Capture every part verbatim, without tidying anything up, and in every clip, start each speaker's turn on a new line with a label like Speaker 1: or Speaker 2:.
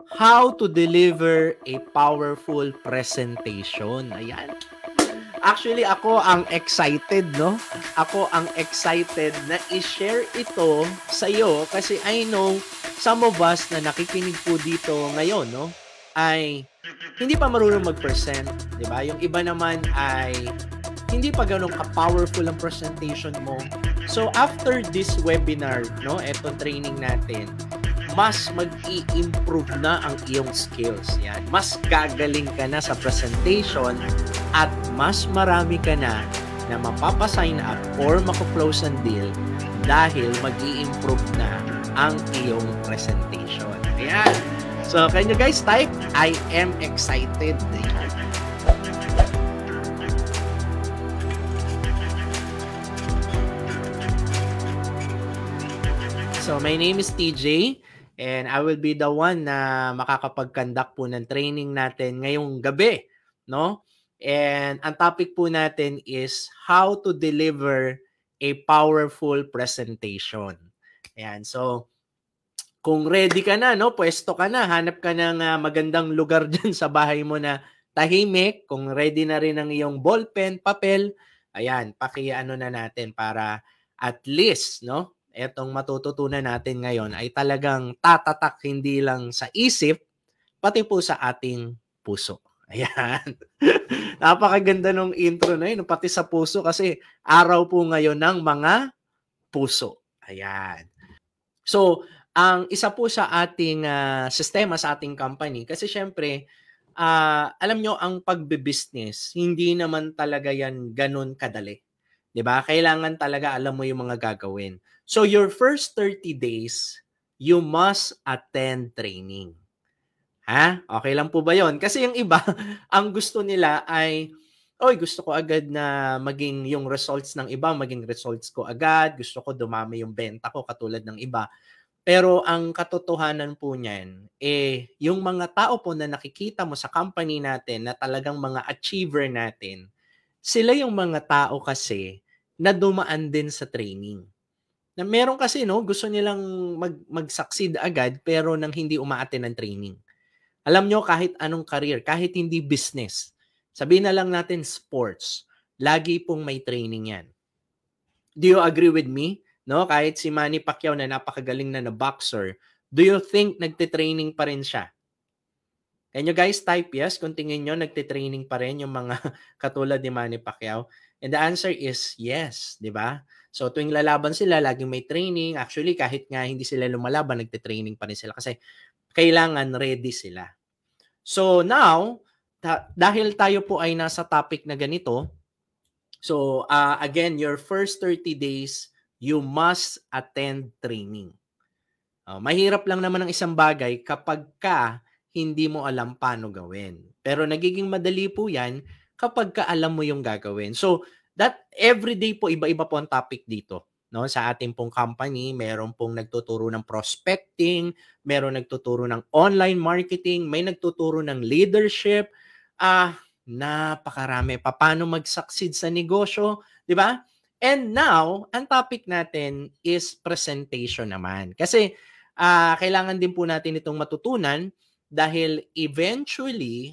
Speaker 1: how to deliver a powerful presentation. Ayan. Actually, ako ang excited, no? Ako ang excited na i-share ito sa iyo kasi I know some of us na nakikinig po dito ngayon, no? Ay hindi pa marunong mag-present, di ba? Yung iba naman ay hindi pa ganun ka-powerful ang presentation mo. So, after this webinar, no, etong training natin, mas mag-i-improve na ang iyong skills. Yan. Mas gagaling ka na sa presentation at mas marami ka na na mapapasign up or mako-close ang deal dahil mag-i-improve na ang iyong presentation. Ayan. So, can you guys type? I am excited. Ayan. So, my name is T J. And I will be the one na makakapag-conduct po ng training natin ngayong gabi, no? And ang topic po natin is how to deliver a powerful presentation. Ayan, so kung ready ka na, no, pwesto ka na, hanap ka ng uh, magandang lugar dyan sa bahay mo na tahimik, kung ready na rin ang iyong ballpen, papel, ayan, paki-ano na natin para at least, no, etong matututunan natin ngayon ay talagang tatatak hindi lang sa isip, pati po sa ating puso. Ayan. Napakaganda nung intro na yun, pati sa puso kasi araw po ngayon ng mga puso. Ayan. So, ang isa po sa ating uh, sistema sa ating company, kasi syempre, uh, alam nyo, ang pagbe-business, hindi naman talaga yan ganun kadali. 'Di ba? Kailangan talaga alam mo yung mga gagawin. So your first thirty days, you must attend training. Ha? Okay lang po ba 'yon? Kasi yung iba, ang gusto nila ay, oy, gusto ko agad na maging yung results ng iba, maging results ko agad, gusto ko dumami yung benta ko katulad ng iba. Pero ang katotohanan po niyan, eh, yung mga tao po na nakikita mo sa company natin na talagang mga achiever natin, sila yung mga tao kasi na dumaan din sa training. Na meron kasi, no, gusto nilang mag mag-succeed agad pero nang hindi uma-attend ng training. Alam nyo, kahit anong career, kahit hindi business, sabihin na lang natin sports, lagi pong may training yan. Do you agree with me? No, kahit si Manny Pacquiao na napakagaling na na boxer, do you think nagte-training pa rin siya? Can you guys type yes kung tingin nyo nagte-training pa rin yung mga katulad ni Manny Pacquiao? And the answer is yes, di ba? So tuwing lalaban sila, laging may training. Actually, kahit nga hindi sila lumalaban, nagte-training pa rin sila kasi kailangan ready sila. So now, ta- dahil tayo po ay nasa topic na ganito, so uh, again, your first thirty days, you must attend training. Uh, mahirap lang naman ang isang bagay kapag ka hindi mo alam paano gawin. Pero nagiging madali po yan kapag ka alam mo yung gagawin. So, that everyday po, iba-iba po ang topic dito. No? Sa ating pong company, meron pong nagtuturo ng prospecting, meron nagtuturo ng online marketing, may nagtuturo ng leadership, ah, napakarami. Paano mag-succeed sa negosyo, di ba? And now, ang topic natin is presentation naman. Kasi, ah, kailangan din po natin itong matutunan dahil eventually,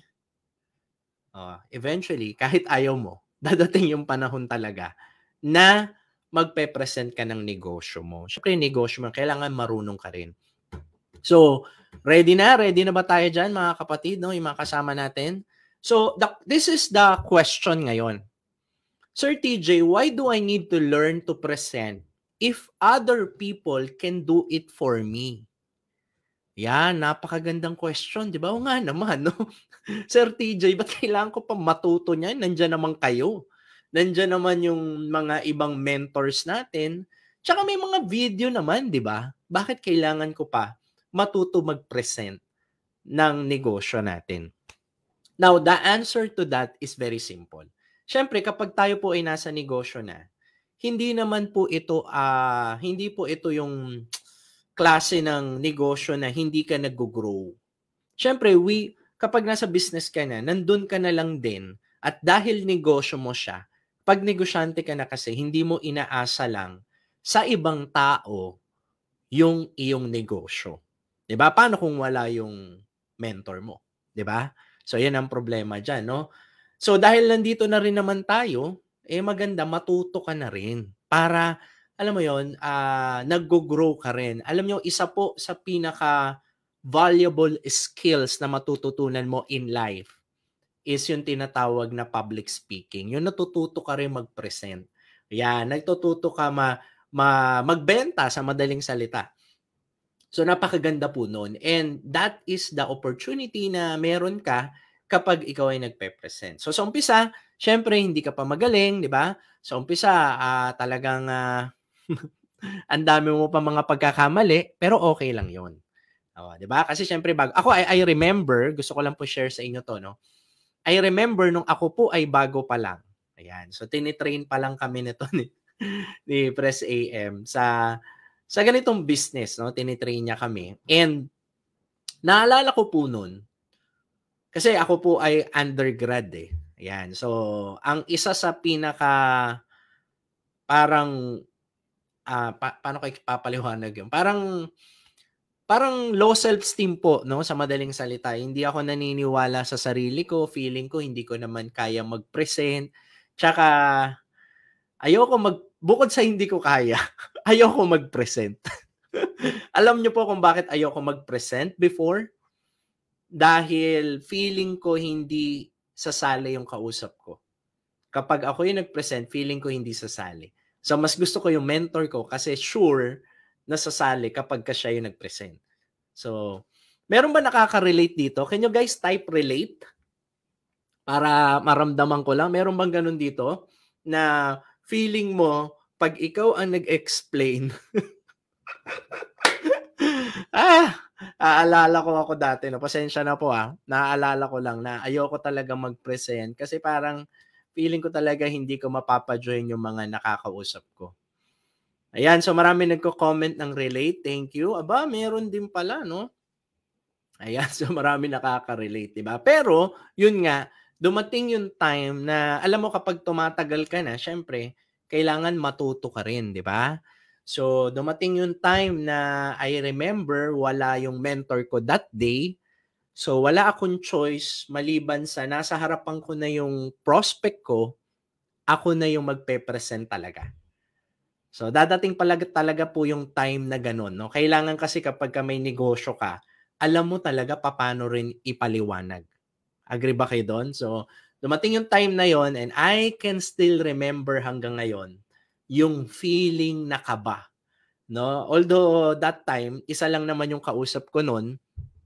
Speaker 1: uh, eventually, kahit ayaw mo, dadating yung panahon talaga na magpe-present ka ng negosyo mo. Siyempre, negosyo mo, kailangan marunong ka rin. So, ready na? Ready na ba tayo dyan, mga kapatid, no? Yung mga kasama natin? So, the, this is the question ngayon. Sir T J, why do I need to learn to present if other people can do it for me? Yan, napakagandang question, di ba? O nga naman, no? Sir T J, ba't kailangan ko pa matuto niyan? Nandiyan naman kayo. Nandiyan naman yung mga ibang mentors natin. Tsaka may mga video naman, di ba? Bakit kailangan ko pa matuto mag-present ng negosyo natin? Now, the answer to that is very simple. Siyempre, kapag tayo po ay nasa negosyo na, hindi naman po ito, uh, hindi po ito yung klase ng negosyo na hindi ka nag-grow. Siyempre, we, kapag nasa business ka na, nandun ka na lang din. At dahil negosyo mo siya, pag negosyante ka na kasi, hindi mo inaasa lang sa ibang tao yung iyong negosyo. Diba? Paano kung wala yung mentor mo, 'di ba? So 'yan ang problema diyan, no? So dahil nandito na rin naman tayo, eh maganda matuto ka na rin para alam mo 'yon, ah, naggo-grow ka rin. Alam niyo isa po sa pinaka valuable skills na matututunan mo in life is yung tinatawag na public speaking. Yung natututo ka rin mag-present. Yan, nagtututo ka ma, ma magbenta sa madaling salita. So napakaganda po noon. And that is the opportunity na meron ka kapag ikaw ay nagpe-present. So sa umpisa, syempre hindi ka pa magaling, di ba? Sa umpisa, uh, talagang uh, ang dami mo pa mga pagkakamali, pero okay lang 'yon. Oh, 'di ba? Kasi syempre bago ako I, I remember, gusto ko lang po share sa inyo 'to, no. I remember nung ako po ay bago pa lang. Ayan. So tinitrain pa lang kami nito ni ni Press A M sa sa ganitong business, no. Tinitrain niya kami. And naalala ko po noon kasi ako po ay undergrad eh. Ayan. So ang isa sa pinaka parang uh, pa, paano ko ipapaliwanag 'yun? Parang Parang low self-esteem po, no, sa madaling salita. Hindi ako naniniwala sa sarili ko, feeling ko hindi ko naman kaya mag-present. Tsaka ayoko mag bukod sa hindi ko kaya, ayoko mag-present. Alam niyo po kung bakit ayoko mag-present before? Dahil feeling ko hindi sasali yung kausap ko. Kapag ako yung nag-present, feeling ko hindi sasali. So mas gusto ko yung mentor ko kasi sure nasasali kapag ka siya yung nag-present. So, meron ba nakaka-relate dito? Can you guys type relate? Para maramdaman ko lang. Meron bang ganun dito? Na feeling mo, pag ikaw ang nag-explain, ah, aalala ko ako dati. No? Pasensya na po ah. Naaalala ko lang na ayoko talaga mag-present kasi parang feeling ko talaga hindi ko mapapa-join yung mga nakakausap ko. Ayan, so marami nagko-comment ng relate. Thank you. Aba, meron din pala, no? Ayan, so marami nakaka-relate, di ba? Pero, yun nga, dumating yung time na, alam mo kapag tumatagal ka na, syempre, kailangan matuto ka rin, di ba? So, dumating yung time na I remember wala yung mentor ko that day. So, wala akong choice maliban sa nasa harapan ko na yung prospect ko, ako na yung magpe-present talaga. So, dadating pala talaga po yung time na ganun, no? Kailangan kasi kapag ka may negosyo ka, alam mo talaga paano rin ipaliwanag. Agree ba kayo doon? So, dumating yung time na yon and I can still remember hanggang ngayon yung feeling na kaba, no? Although that time, isa lang naman yung kausap ko noon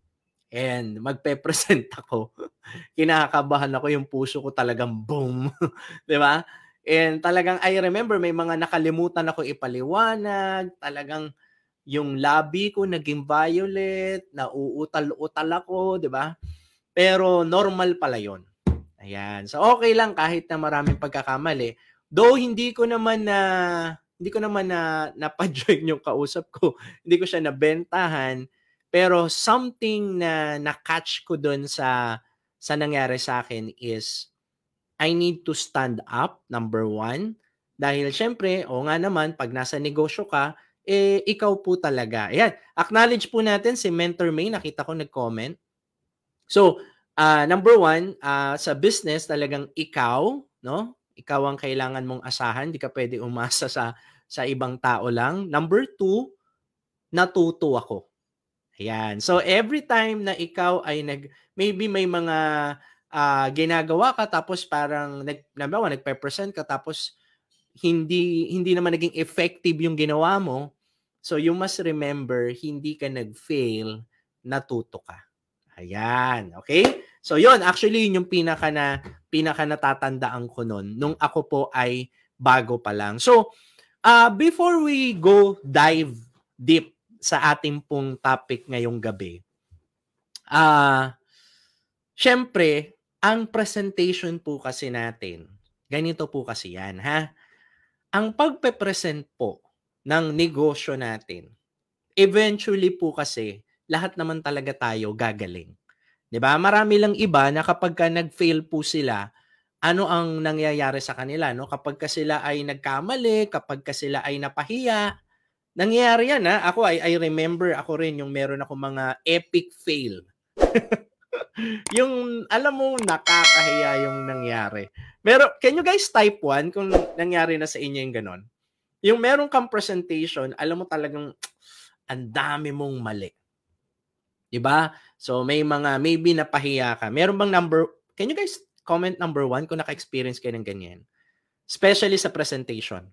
Speaker 1: and magpe-present ako. Kinakabahan ako, yung puso ko talagang boom. 'Di ba? And talagang I remember may mga nakalimutan ako ipaliwanag, talagang yung labi ko naging violet, nauutal-utal ako, 'di ba? Pero normal pala 'yon. Ayan. So okay lang kahit na maraming pagkakamali. Though hindi ko naman na hindi ko naman na napa-join yung kausap ko. Hindi ko siya nabentahan, pero something na na-catch ko doon sa sa nangyari sa akin is I need to stand up, number one. Dahil syempre, o nga naman, pag nasa negosyo ka, eh, ikaw po talaga. Ayan, acknowledge po natin si Mentor May, nakita ko nag-comment. So, uh, number one, uh, sa business, talagang ikaw, no? Ikaw ang kailangan mong asahan, di ka pwede umasa sa, sa ibang tao lang. Number two, natuto ako. Ayan. So, every time na ikaw ay nag, maybe may mga Uh, ginagawa ka tapos parang nag nabawa nagpe-present ka tapos hindi hindi naman naging effective yung ginawa mo. So you must remember hindi ka nag-fail, natuto ka. Ayan, okay? So yon actually yun yung pinaka na pinaka natatandaan ko noon nung ako po ay bago pa lang. So uh, before we go dive deep sa ating pong topic ngayong gabi. Ah uh, syempre ang presentation po kasi natin, ganito po kasi yan, ha? Ang pagpe-present po ng negosyo natin, eventually po kasi, lahat naman talaga tayo gagaling. 'Di ba? Marami lang iba na kapag ka nag-fail po sila, ano ang nangyayari sa kanila, no? Kapag ka sila ay nagkamali, kapag ka sila ay napahiya, nangyayari yan, ha? Ako, I, I remember ako rin yung meron ako mga epic fail. Yung alam mo nakakahiya yung nangyari. Pero can you guys type one kung nangyari na sa inyo yung gano'n? Yung meron kang presentation, alam mo talagang ang dami mong mali. 'Di ba? So may mga maybe napahiya ka. Meron bang number can you guys comment number one kung naka-experience kayo ng ganyan? Especially sa presentation.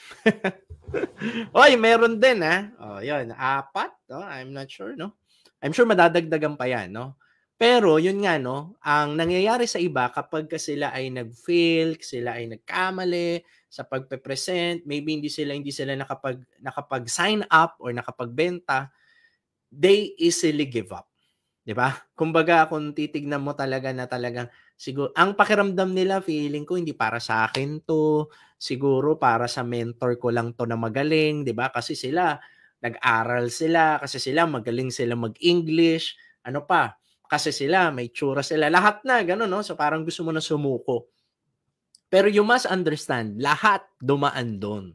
Speaker 1: Oy, meron din ah. Oh, 'yun, apat, no? I'm not sure, no? I'm sure madadagdagan pa 'yan, no? Pero 'yun nga, no, ang nangyayari sa iba kapag ka sila ay nag-fail, sila ay nagkamali sa pagpe-present, maybe hindi sila hindi sila nakapag nakapag-sign up or nakapagbenta, they easily give up. 'Di ba? Kumbaga kung titignan mo talaga na talagang siguro ang pakiramdam nila feeling ko hindi para sa akin 'to, siguro para sa mentor ko lang 'to na magaling, 'di ba? Kasi sila nag-aral sila, kasi sila magaling sila mag-English, ano pa, kasi sila may tsura sila, lahat na gano'n 'no. So parang gusto mo na sumuko. Pero you must understand, lahat dumaan do'n.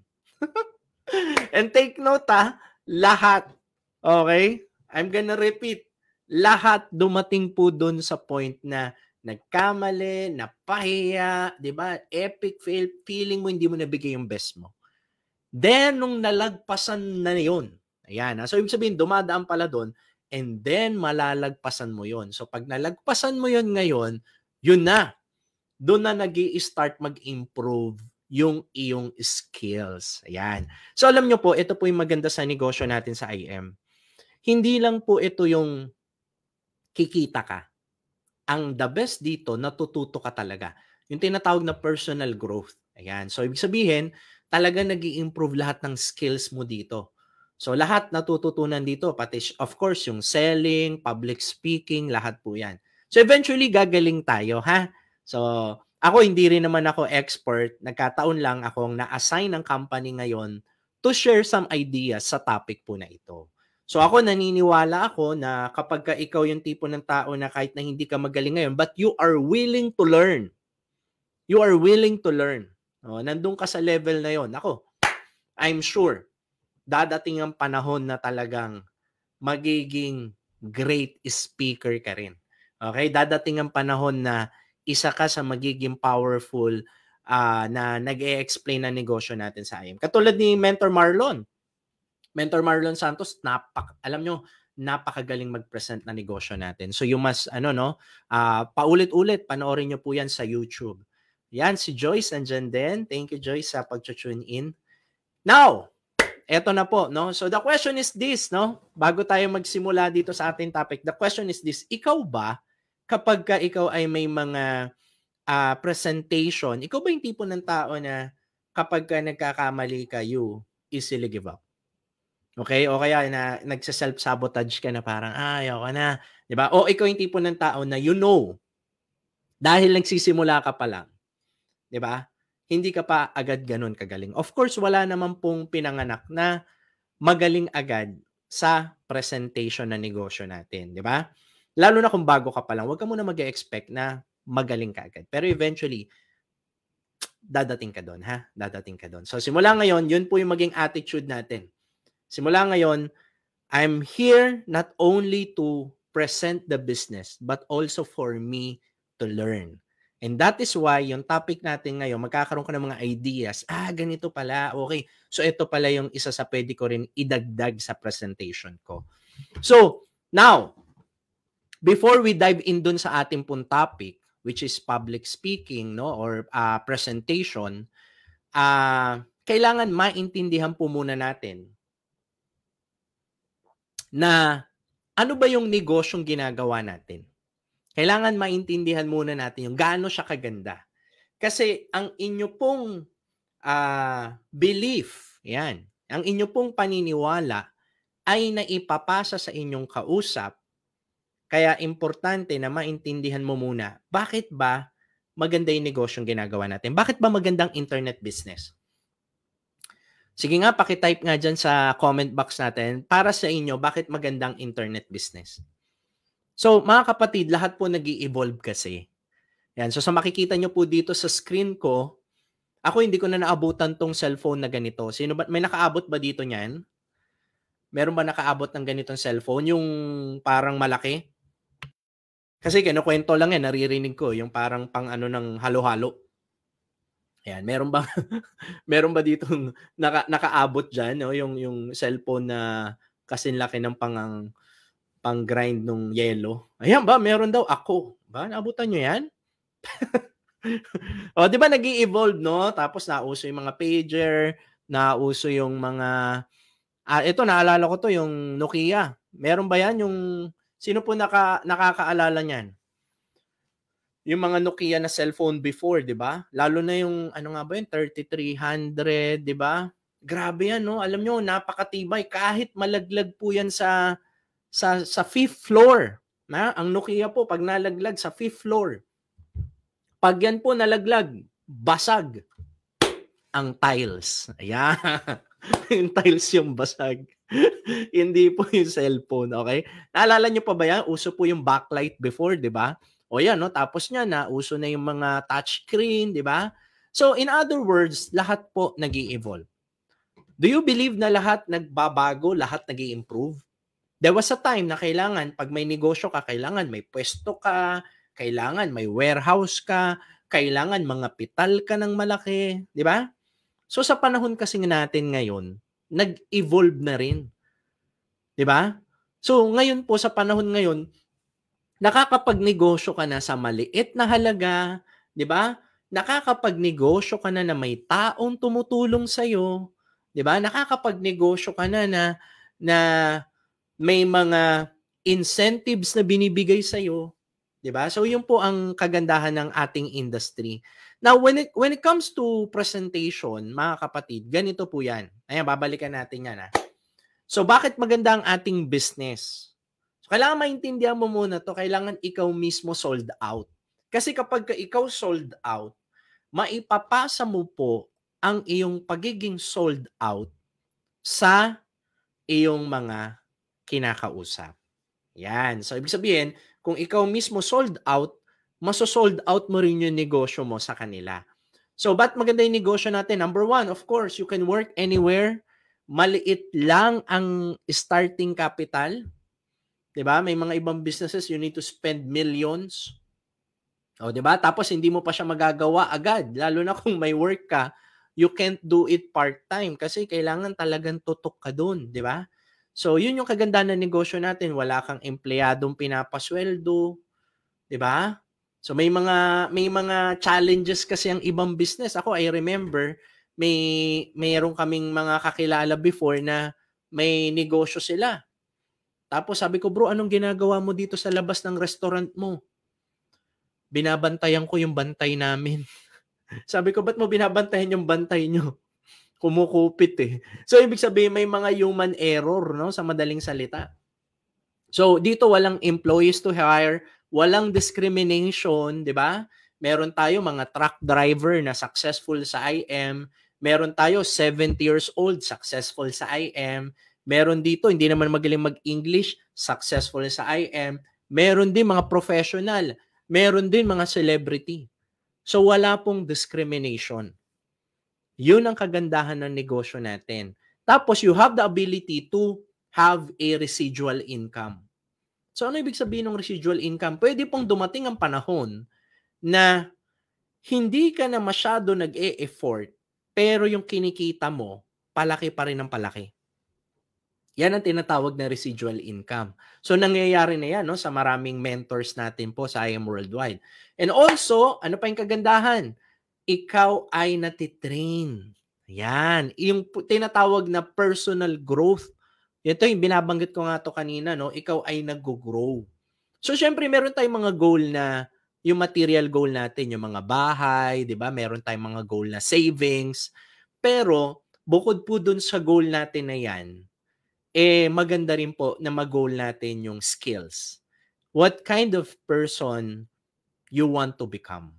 Speaker 1: And take note ah, lahat. Okay? I'm gonna repeat. Lahat dumating po do'n sa point na nagkamali, napahiya, 'di ba? Epic fail, feeling mo hindi mo nabigay yung best mo. Then nung nalagpasan na 'yon, ayan, ah, so ibig sabihin dumadaan pala do'n and then malalagpasan mo 'yon. So 'pag nalagpasan mo 'yon ngayon, 'yun na. Do'n na nag-i-start mag-improve yung iyong skills, ayan. So alam niyo po, ito po yung maganda sa negosyo natin sa I M. Hindi lang po ito yung kikita ka. Ang the best dito, natututo ka talaga. Yung tinatawag na personal growth. Ayan. So, ibig sabihin, talaga nag improve lahat ng skills mo dito. So, lahat natututunan dito. Pati, of course, yung selling, public speaking, lahat po yan. So, eventually, gagaling tayo, ha? So, ako, hindi rin naman ako expert. Nagkataon lang akong na-assign ng company ngayon to share some ideas sa topic po na ito. So ako naniniwala ako na kapag ka ikaw yung tipo ng tao na kahit na hindi ka magaling ngayon, but you are willing to learn. You are willing to learn. Oh, nandun ka sa level na yon. Ako, I'm sure, dadating ang panahon na talagang magiging great speaker ka rin. Okay? Dadating ang panahon na isa ka sa magiging powerful uh, na nag-e-explain na negosyo natin sa I M. Katulad ni Mentor Marlon. Mentor Marlon Santos, napak alam nyo, napakagaling mag-present na negosyo natin. So you must, ano no, uh, paulit-ulit, panoorin nyo po yan sa YouTube. Yan, si Joyce andyan din. Thank you, Joyce, sa pag-tune in. Now, eto na po, no? So the question is this, no? Bago tayo magsimula dito sa ating topic, the question is this, ikaw ba, kapag ka ikaw ay may mga uh, presentation, ikaw ba yung tipo ng tao na kapag ka nagkakamali ka, you easily give up? Okay? O kaya na nagse-self-sabotage ka na parang, ah, ayoko na. 'Di ba? O ikaw yung tipo ng tao na you know, dahil nagsisimula ka pa lang, 'di ba? Hindi ka pa agad ganun kagaling. Of course, wala naman pong pinanganak na magaling agad sa presentation na negosyo natin, 'di ba? Lalo na kung bago ka pa lang, huwag ka muna mag-e-expect na magaling ka agad. Pero eventually, dadating ka doon, ha? Dadating ka doon. So simula ngayon, yun po yung maging attitude natin. Simula ngayon, I'm here not only to present the business, but also for me to learn. And that is why yung topic natin ngayon, magkakaroon ka ng mga ideas. Ah, ganito pala. Okay. So ito pala yung isa sa pwede ko rin idagdag sa presentation ko. So, now, before we dive in dun sa ating pong topic, which is public speaking, no, or uh, presentation, uh, kailangan maintindihan po muna natin na ano ba yung negosyong ginagawa natin. Kailangan maintindihan muna natin yung gaano siya kaganda. Kasi ang inyo pong uh, belief, yan, ang inyo pong paniniwala ay naipapasa sa inyong kausap. Kaya importante na maintindihan mo muna, bakit ba maganda yung negosyong ginagawa natin? Bakit ba magandang internet business? Sige nga, paki-type nga dyan sa comment box natin para sa inyo, bakit magandang internet business. So, mga kapatid, lahat po nag-i-evolve kasi. Yan. So, sa makikita nyo po dito sa screen ko, ako hindi ko na naabutan tong cellphone na ganito. Sino ba, may nakaabot ba dito niyan? Meron ba nakaabot ng ganitong cellphone? Yung parang malaki? Kasi kinukuwento lang yan, naririnig ko yung parang pang ano ng halo-halo. Ayan, meron ba meron ba ditong naka nakaabot diyan 'no, yung yung cellphone na kasing laki ng pangang pang-grind nung yelo? Ayan ba, meron daw ako. Ba, naabutan niyo 'yan? Oh, 'di ba nag-e-evolve 'no, tapos nauso yung mga pager, nauso yung mga ah, ito naalala ko 'to yung Nokia. Meron ba 'yan yung sino po naka nakakaalala niyan? Yung mga Nokia na cellphone before, 'di ba? Lalo na yung ano nga ba yun, thirty-three hundred, 'di ba? Grabe 'yan 'no. Alam niyo napakatibay kahit malaglag po 'yan sa sa sa fifth floor, na ang Nokia po 'pag nalaglag sa fifth floor, 'pag 'yan po nalaglag, basag ang tiles. Ayan. Yung tiles yung basag. Hindi po yung cellphone, okay? Naalala niyo pa ba 'yan? Uso po yung backlight before, 'di ba? O yan 'no, tapos niyan nauso na yung mga touchscreen, 'di ba? So in other words, lahat po nag-e-evolve. Do you believe na lahat nagbabago, lahat nag-i-improve? There was a time na kailangan pag may negosyo ka, kailangan may pwesto ka, kailangan may warehouse ka, kailangan mga pital ka ng malaki, 'di ba? So sa panahon kasi natin ngayon, nag-evolve na rin, 'di ba? So ngayon po sa panahon ngayon, nakakapagnegosyo ka na sa maliit na halaga, 'di ba? Nakakapagnegosyo ka na na may taong tumutulong sa iyo, 'di ba? Nakakapagnegosyo ka na na na may mga incentives na binibigay sa iyo, 'di ba? So 'yun po ang kagandahan ng ating industry. Now when it when it comes to presentation, mga kapatid, ganito po 'yan. Ayan, babalikan natin 'yan, ah. So bakit maganda ang ating business? So, kailangan maintindihan mo muna 'to, kailangan ikaw mismo sold out. Kasi kapag ka ikaw sold out, maipapasa mo po ang iyong pagiging sold out sa iyong mga kinakausap. Yan. So, ibig sabihin, kung ikaw mismo sold out, maso-sold out mo rin yung negosyo mo sa kanila. So, ba't maganda yung negosyo natin? Number one, of course, you can work anywhere. Maliit lang ang starting capital. 'Di ba? May mga ibang businesses, you need to spend millions. O, 'di ba? Tapos, hindi mo pa siya magagawa agad. Lalo na kung may work ka, you can't do it part-time kasi kailangan talagang tutok ka dun, 'di ba? So, yun yung kagandahan ng negosyo natin. Wala kang empleyadong pinapasweldo, 'di ba? So, may mga may mga challenges kasi ang ibang business. Ako, I remember, may mayroon kaming mga kakilala before na may negosyo sila. Tapos sabi ko, "Bro, anong ginagawa mo dito sa labas ng restaurant mo?" "Binabantayan ko yung bantay namin." Sabi ko, "Ba't mo binabantayan yung bantay nyo? Kumukupit eh." So, ibig sabihin may mga human error, no, sa madaling salita. So, dito walang employees to hire, walang discrimination, 'di ba? Meron tayo mga truck driver na successful sa I M, meron tayo seventy years old successful sa I M, meron dito hindi naman magaling mag-English, successful sa I M, meron din mga professional, meron din mga celebrity. So wala pong discrimination. Yun ang kagandahan ng negosyo natin. Tapos you have the ability to have a residual income. So ano ibig sabihin ng residual income? Pwede pong dumating ang panahon na hindi ka na masyado nag-e-effort pero yung kinikita mo, palaki pa rin ng palaki. Yan ang tinatawag na residual income. So nangyayari na yan, no, sa maraming mentors natin po sa I M Worldwide. And also, ano pa yung kagandahan? Ikaw ay natitrain. Yan. Yung tinatawag na personal growth. Ito yung binabanggit ko nga to kanina, no? Ikaw ay nag-grow. So syempre meron tayong mga goal na yung material goal natin, yung mga bahay, 'di ba? Meron tayong mga goal na savings. Pero bukod po dun sa goal natin na yan, eh maganda rin po na mag-goal natin yung skills. What kind of person you want to become?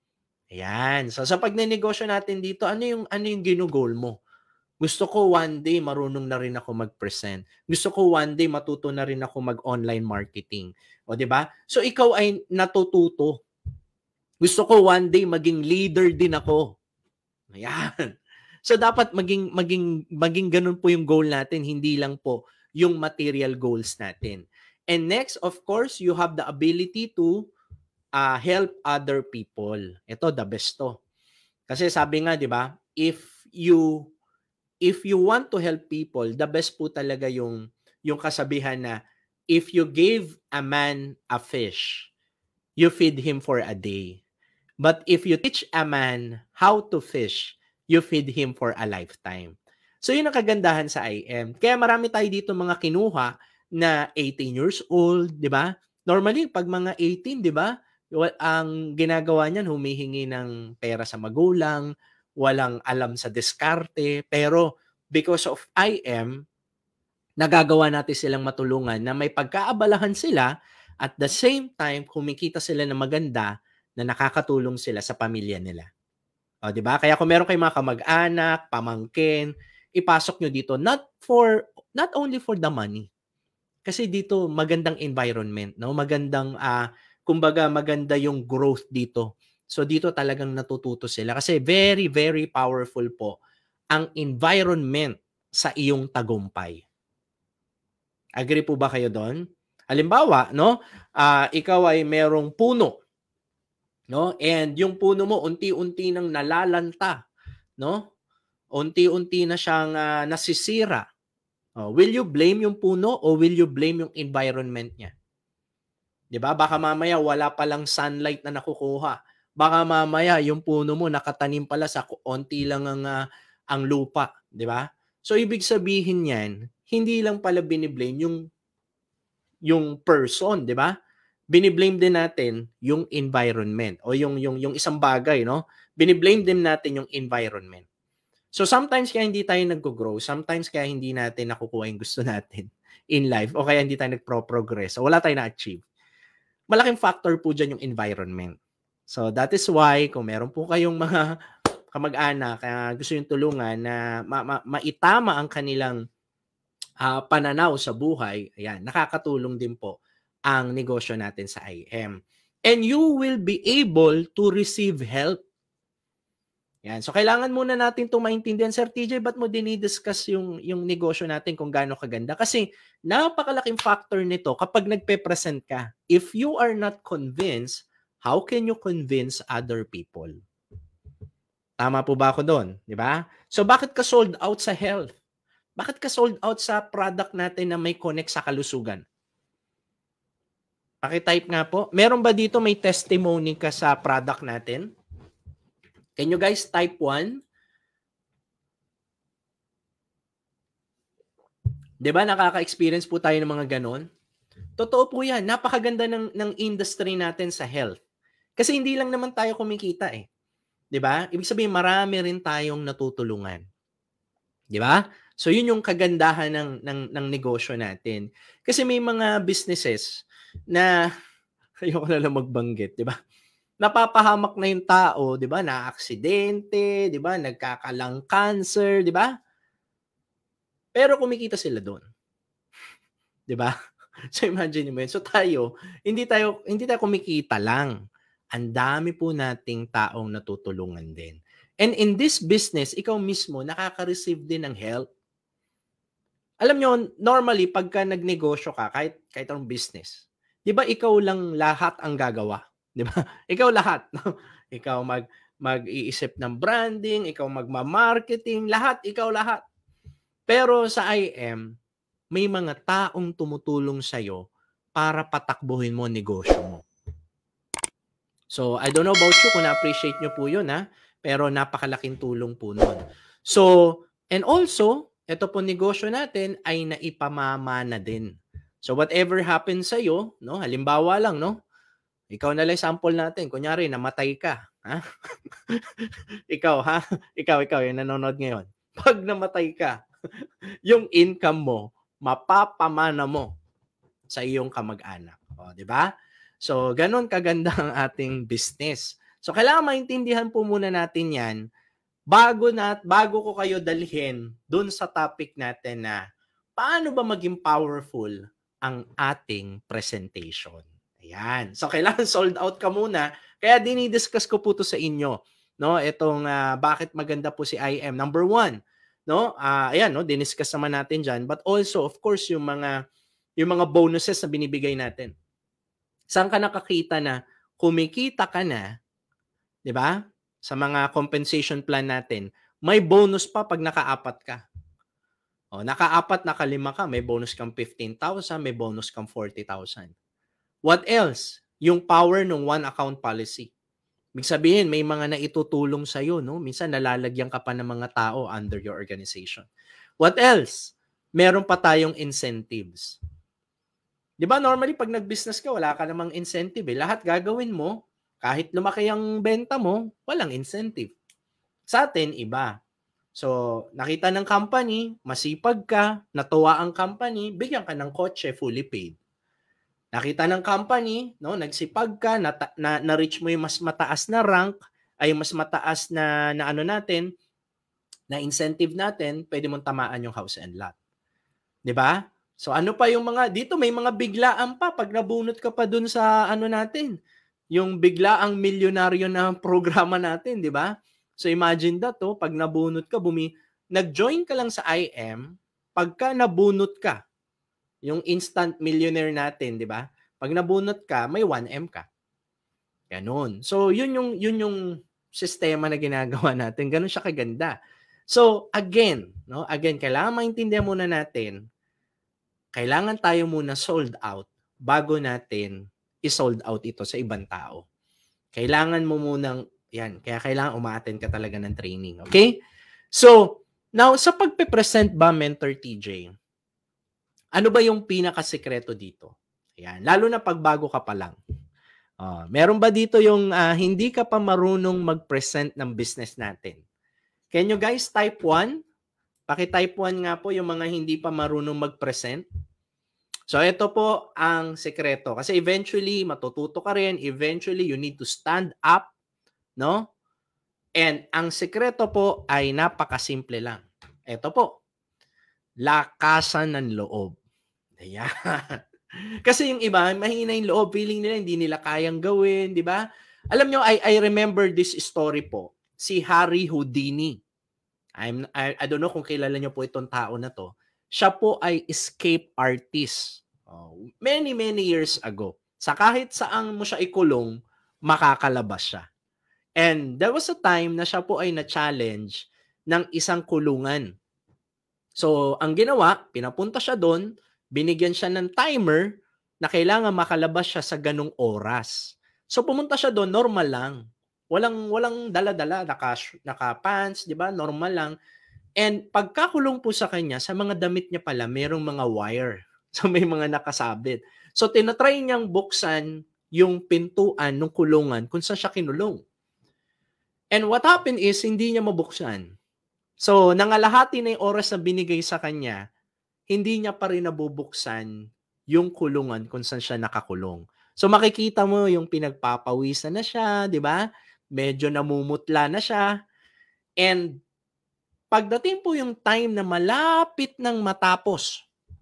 Speaker 1: Ayan. So sa pagnenegosyo natin dito, ano yung ano yung gino-goal mo? Gusto ko one day marunong na rin ako mag-present. Gusto ko one day matuto na rin ako mag-online marketing. O 'di ba? So ikaw ay natututo. Gusto ko one day maging leader din ako. Ayan. So dapat maging maging maging ganun po yung goal natin, hindi lang po yung material goals natin. And next, of course, you have the ability to uh, help other people. Ito, the best to. Kasi sabi nga, di ba, if you if you want to help people, the best po talaga yung yung kasabihan na if you give a man a fish, you feed him for a day. But if you teach a man how to fish, you feed him for a lifetime. So yun ang kagandahan sa I M. Kaya marami tayo dito mga kinuha na eighteen years old, di ba? Normally, pag mga eighteen, di ba? Ang ginagawa niyan, humihingi ng pera sa magulang, walang alam sa diskarte, pero because of I M, nagagawa natin silang matulungan na may pagkaabalahan sila at the same time, kumikita sila na maganda na nakakatulong sila sa pamilya nila. O, di ba? Kaya kung meron kayong mga kamag-anak, pamangkin, ipasok nyo dito not for not only for the money. Kasi dito magandang environment, no? Magandang uh, kumbaga maganda yung growth dito. So dito talagang natututo sila kasi very very powerful po ang environment sa iyong tagumpay. Agree po ba kayo doon? Halimbawa, no? Uh, ikaw ay merong puno, no? And yung puno mo unti-unti nang nalalanta, no? Unti-unti na siyang uh, nasisira. Oh, will you blame yung puno o will you blame yung environment niya? 'Di ba? Baka mamaya wala pa lang sunlight na nakukuha. Baka mamaya yung puno mo nakatanim pala sa onti lang ang uh, ang lupa, 'di ba? So ibig sabihin niyan, hindi lang pala biniblame yung yung person, 'di ba? Biniblame din natin yung environment o yung yung yung isang bagay, no? Biniblame din natin yung environment. So sometimes kaya hindi tayo nag-grow, sometimes kaya hindi natin nakukuha yung gusto natin in life o kaya hindi tayo nagpro-progress o wala tayong na-achieve. Malaking factor po dyan yung environment. So that is why kung meron po kayong mga kamag-anak uh, gusto yung tulungan na ma- ma- maitama ang kanilang uh, pananaw sa buhay, ayan, nakakatulong din po ang negosyo natin sa I M. And you will be able to receive help. Yan. So, kailangan muna natin itong maintindihan. Sir T J, ba't mo dinidiscuss yung, yung negosyo natin kung gaano kaganda? Kasi napakalaking factor nito kapag nagpe-present ka. If you are not convinced, how can you convince other people? Tama po ba ako doon? Di ba? So, bakit ka sold out sa health? Bakit ka sold out sa product natin na may connect sa kalusugan? Paki-type nga po. Meron ba dito may testimony ka sa product natin? Can you guys type one? Diba nakaka-experience po tayo ng mga ganon? Totoo po yan. Napakaganda ng, ng industry natin sa health. Kasi hindi lang naman tayo kumikita eh. Diba? Ibig sabihin marami rin tayong natutulungan. Diba? So yun yung kagandahan ng, ng, ng negosyo natin. Kasi may mga businesses na, ayoko na lang magbanggit, diba? Napapahamak na yung tao, 'di ba? Na-aksidente, 'di ba? Nagkakalang cancer, 'di ba? Pero kumikita sila doon. 'Di ba? So imagine mo 'yun. So tayo, hindi tayo hindi tayo kumikita lang. Ang dami po nating taong natutulungan din. And in this business, ikaw mismo nakaka-receive din ng help. Alam nyo, normally pagka nagnegosyo ka, kahit kahit anong business, 'di ba ikaw lang lahat ang gagawa? 'Di ba? Ikaw lahat, no? Ikaw mag mag-iisip ng branding, ikaw magma-marketing, lahat, ikaw lahat. Pero sa I M, may mga taong tumutulong sa iyo para patakbuhin mo negosyo mo. So, I don't know about you kung na-appreciate nyo po 'yun, ha? Pero napakalaking tulong po nun. So, and also, ito po negosyo natin ay naipamamana din. So, whatever happens sa iyo, no? Halimbawa lang, no? Ikaw na lang sample natin. Kunyari, namatay ka. Ha? ikaw, ha? Ikaw, ikaw, yung nanonood ngayon. Pag namatay ka, yung income mo, mapapamana mo sa iyong kamag-anak. O, di ba? So, ganun kaganda ang ating business. So, kailangan maintindihan po muna natin yan bago, na, bago ko kayo dalhin dun sa topic natin na paano ba maging powerful ang ating presentation. Ayan. So, kailangan sold out ka muna. Kaya dinidiscuss ko po to sa inyo. No? Itong uh, bakit maganda po si I M. Number one, no? Uh, ayan, no? Diniscuss naman natin dyan. But also, of course, yung mga, yung mga bonuses na binibigay natin. Saan ka nakakita na kumikita ka na, di ba? Sa mga compensation plan natin, may bonus pa pag nakaapat ka. O, nakaapat, nakalima ka, may bonus kang fifteen thousand, may bonus kang forty thousand. What else? Yung power ng one account policy. Ibig sabihin, may mga naitutulong sa'yo, no? Minsan nalalagyan ka pa ng mga tao under your organization. What else? Meron pa tayong incentives. Di ba normally pag nag-business ka, wala ka namang incentive. Eh. Lahat gagawin mo, kahit lumaki ang benta mo, walang incentive. Sa atin, iba. So, nakita ng company, masipag ka, natuwa ang company, bigyan ka ng kotse fully paid. Nakita ng company, no, nagsipag ka, na, na, na-reach mo yung mas mataas na rank, ay mas mataas na, na ano natin, na incentive natin, pwede mong tamaan yung house and lot. Di ba? So ano pa yung mga, dito may mga biglaan pa, pag nabunot ka pa dun sa ano natin, yung biglaang milyonaryo na programa natin, di ba? So imagine that, oh, pag nabunot ka, bumi, nag-join ka lang sa I M, pagka nabunot ka, yung instant millionaire natin, di ba? Pag nabunot ka, may one M ka. Ganon. So, yun yung, yun yung sistema na ginagawa natin. Ganon siya kaganda. So, again, no? Again, kailangan maintindihan muna natin, kailangan tayo muna sold out bago natin i-sold out ito sa ibang tao. Kailangan mo munang, yan, kaya kailangan umaattend ka talaga ng training. Okay? So, now, sa pagpe-present ba, Mentor T J, ano ba yung pinakasekreto dito? Ayan, lalo na pag bago ka pa lang. Uh, meron ba dito yung uh, hindi ka pa marunong mag-present ng business natin? Can you guys type one? Paki-type one nga po yung mga hindi pa marunong mag-present. So, ito po ang sekreto. Kasi eventually, matututo ka rin. Eventually, you need to stand up. No? And ang sekreto po ay napakasimple lang. Ito po. Lakasan ng loob. Ayan. Kasi yung iba, mahina yung loob, feeling nila hindi nila kayang gawin, di ba? Alam nyo, I, I remember this story po. Si Harry Houdini. I'm, I, I don't know kung kilala nyo po itong tao na to. Siya po ay escape artist. Oh, many, many years ago. Sa kahit saan mo siya ikulong, makakalabas siya. And there was a time na siya po ay na-challenge ng isang kulungan. So, ang ginawa, pinapunta siya doon, binigyan siya ng timer na kailangan makalabas siya sa ganung oras. So, pumunta siya doon, normal lang. Walang walang dala-dala, naka, naka-pants, di ba? Normal lang. And pagkakulong po sa kanya, sa mga damit niya pala, merong mga wire. So, may mga nakasabit. So, tinatry niyang buksan yung pintuan ng kulungan kung saan siya kinulong. And what happened is, hindi niya mabuksan. So, nangalahati na yung oras na binigay sa kanya, hindi niya pa rin nabubuksan yung kulungan kung saan siya nakakulong. So, makikita mo yung pinagpapawisan na siya, di ba? Medyo namumutla na siya. And pagdating po yung time na malapit nang matapos,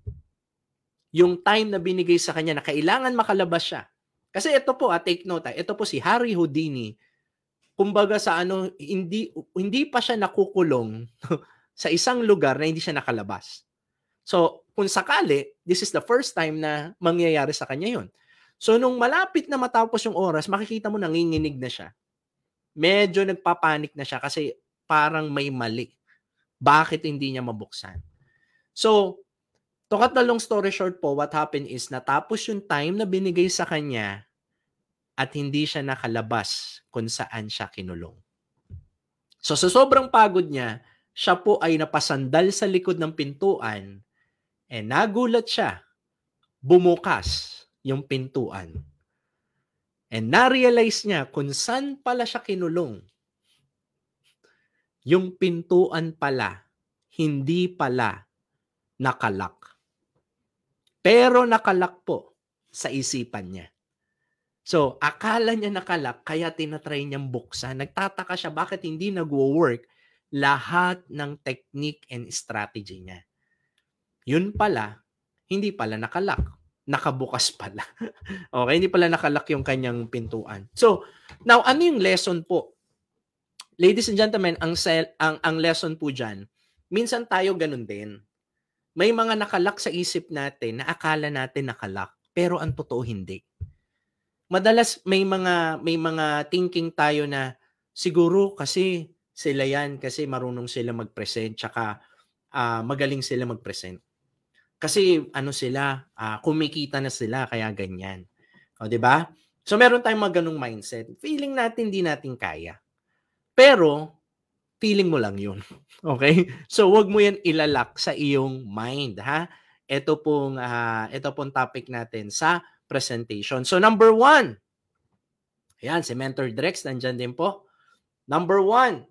Speaker 1: yung time na binigay sa kanya na kailangan makalabas siya. Kasi ito po, ah, take note, ah, ito po si Harry Houdini. Kumbaga sa ano, hindi hindi pa siya nakukulong sa isang lugar na hindi siya nakalabas. So, kung sakali, this is the first time na mangyayari sa kanya yun. So, nung malapit na matapos yung oras, makikita mo nanginginig na siya. Medyo nagpapanik na siya kasi parang may mali. Bakit hindi niya mabuksan? So, to cut the long story short po, what happened is natapos yung time na binigay sa kanya at hindi siya nakalabas kung saan siya kinulong. So, sa sobrang pagod niya, siya po ay napasandal sa likod ng pintuan and nagulat siya. Bumukas yung pintuan. And na-realize niya kung saan pala siya kinulong. Yung pintuan pala, hindi pala nakalak. Pero nakalak po sa isipan niya. So, akala niya nakalak, kaya tinatry niyang buksan. Nagtataka siya bakit hindi nagwo-work lahat ng technique and strategy niya. Yun pala, hindi pala nakalak. Nakabukas pala. Okay, hindi pala nakalak yung kanyang pintuan. So, now, ano yung lesson po? Ladies and gentlemen, ang, sel, ang, ang lesson po dyan, minsan tayo ganun din. may mga nakalock sa isip natin na akala natin nakalock, pero ang totoo hindi. Madalas may mga may mga thinking tayo na siguro kasi sila yan, kasi marunong sila mag-present, tsaka ah, magaling sila mag-present. Kasi ano sila, ah, kumikita na sila kaya ganyan. O, 'di ba? So meron tayong mga ganung mindset. Feeling natin di natin kaya. Pero feeling mo lang 'yun. Okay? So wag mo 'yan ilalak sa iyong mind, ha? Ito pong ah, ito pong topic natin sa presentation. So number one, ayan, si Mentor Drex nandiyan din po. Number one,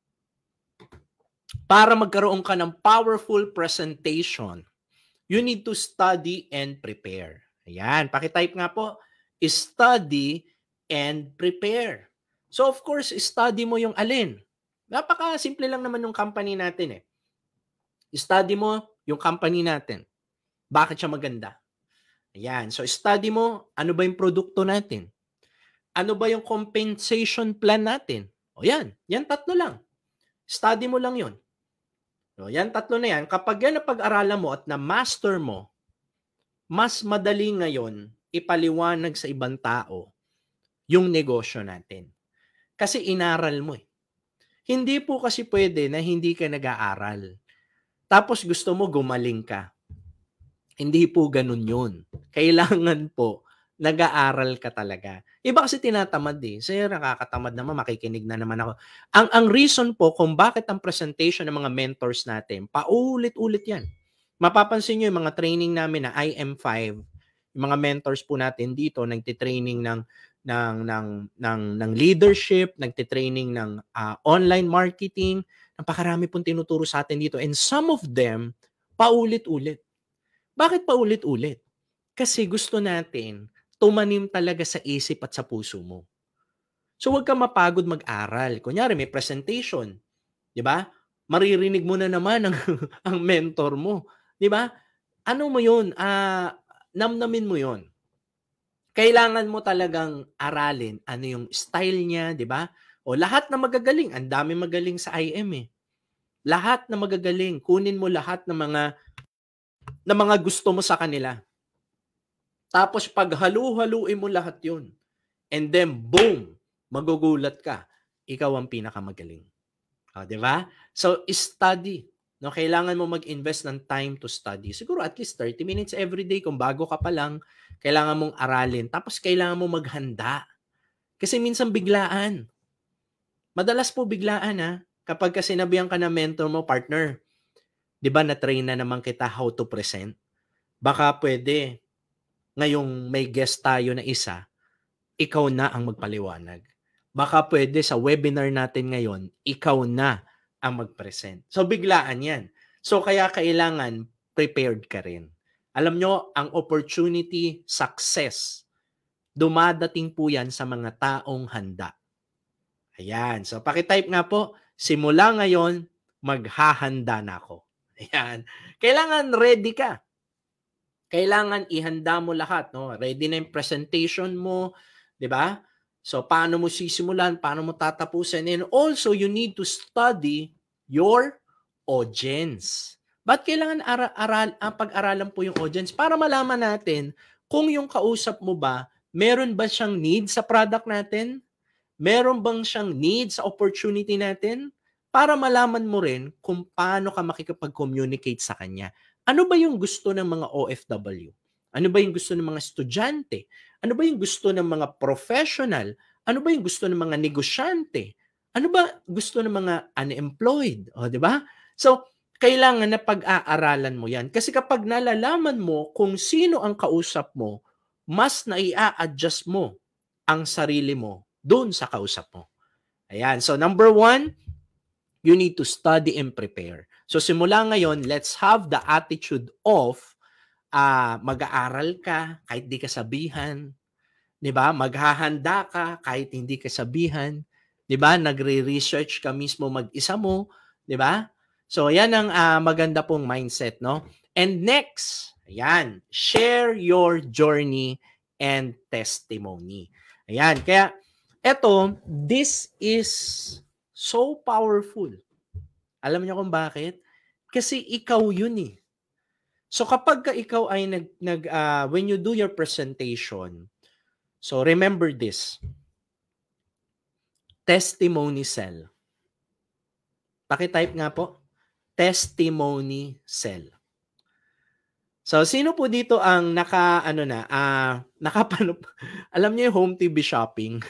Speaker 1: para magkaroon ka ng powerful presentation, you need to study and prepare. Ayan, paki-type nga po, study and prepare. So of course, study mo yung alin. Napaka-simple lang naman yung company natin eh. Study mo yung company natin. Bakit siya maganda? Ayan, so study mo, ano ba yung produkto natin? Ano ba yung compensation plan natin? O yan, yan tatlo lang. Study mo lang yun. So, yan tatlo na yan. Kapag yan napag-aralan mo at na-master mo, mas madali ngayon ipaliwanag sa ibang tao yung negosyo natin. Kasi inaral mo eh. Hindi po kasi pwede na hindi ka nag-aaral. Tapos gusto mo gumaling ka. Hindi po ganun yun. Kailangan po nag-aaral ka talaga. Iba kasi tinatamad eh. Sir, nakakatamad naman, makikinig na naman ako. Ang ang reason po kung bakit ang presentation ng mga mentors natin, paulit-ulit yan. Mapapansin nyo yung mga training namin na I M five, yung mga mentors po natin dito, nagtitraining ng ng ng ng ng leadership, nagtitraining ng uh, online marketing, napakarami pong tinuturo sa atin dito, and some of them paulit-ulit. Bakit paulit-ulit? Kasi gusto natin tumanim talaga sa isip at sa puso mo. So huwag kang mapagod mag-aral. Kunyari may presentation, 'di ba? Maririnig mo na naman ang ang mentor mo, 'di ba? Ano mo 'yun? Ah, namnamin mo 'yun. Kailangan mo talagang aralin ano yung style niya, 'di ba? O lahat na magagaling, ang dami magaling sa I M eh. Lahat na magagaling, kunin mo lahat ng mga ng mga gusto mo sa kanila. Tapos paghalu-haluin mo lahat 'yun. And then boom, magugulat ka. Ikaw ang pinakamagaling. O, 'di ba? So study. No, kailangan mo mag-invest ng time to study. Siguro at least thirty minutes every day kung bago ka pa lang, kailangan mong aralin. Tapos kailangan mo maghanda. Kasi minsan biglaan. Madalas po biglaan ha. Kapag kasi sinabihan ka ng mentor mo, partner, 'di ba na-train na naman kita how to present? Baka pwede ngayong may guest tayo na isa, ikaw na ang magpaliwanag. Baka pwede sa webinar natin ngayon, ikaw na ang mag-present. So biglaan yan. So kaya kailangan prepared ka rin. Alam nyo, ang opportunity, success, dumadating po yan sa mga taong handa. Ayan. So pakitype nga po, simula ngayon, maghahanda na ako. Ayan. Kailangan ready ka. Kailangan ihanda mo lahat, no? Ready na yung presentation mo, 'di ba? So paano mo sisimulan, paano mo tatapusin, and also you need to study your audience. Ba't kailangan ara- aral ang pag-aralan po yung audience? Para malaman natin kung yung kausap mo ba, meron ba siyang need sa product natin? Meron bang siyang need sa opportunity natin? Para malaman mo rin kung paano ka makikipag-communicate sa kanya. Ano ba yung gusto ng mga O F W? Ano ba yung gusto ng mga estudyante? Ano ba yung gusto ng mga professional? Ano ba yung gusto ng mga negosyante? Ano ba gusto ng mga unemployed? O, di ba? So, kailangan na pag-aaralan mo yan. Kasi kapag nalalaman mo kung sino ang kausap mo, mas naia-adjust mo ang sarili mo doon sa kausap mo. Ayan. So, number one, you need to study and prepare. So simula ngayon, let's have the attitude of uh, mag-aaral ka kahit di ka sabihan. 'Di ba? Maghahanda ka kahit hindi ka sabihan. 'Di ba? Nagre-research ka mismo mag-isa mo, 'di ba? So yan ang uh, maganda pong mindset, no? And next, ayan, share your journey and testimony. Ayan, kaya eto, this is so powerful. Alam niyo kung bakit? Kasi ikaw yun eh. So kapag ka ikaw ay nag, nag uh, when you do your presentation, so remember this. Testimony cell. Paki-type nga po. Testimony cell. So sino po dito ang naka ano na, ah uh, nakapano alam niyo yung home T V shopping?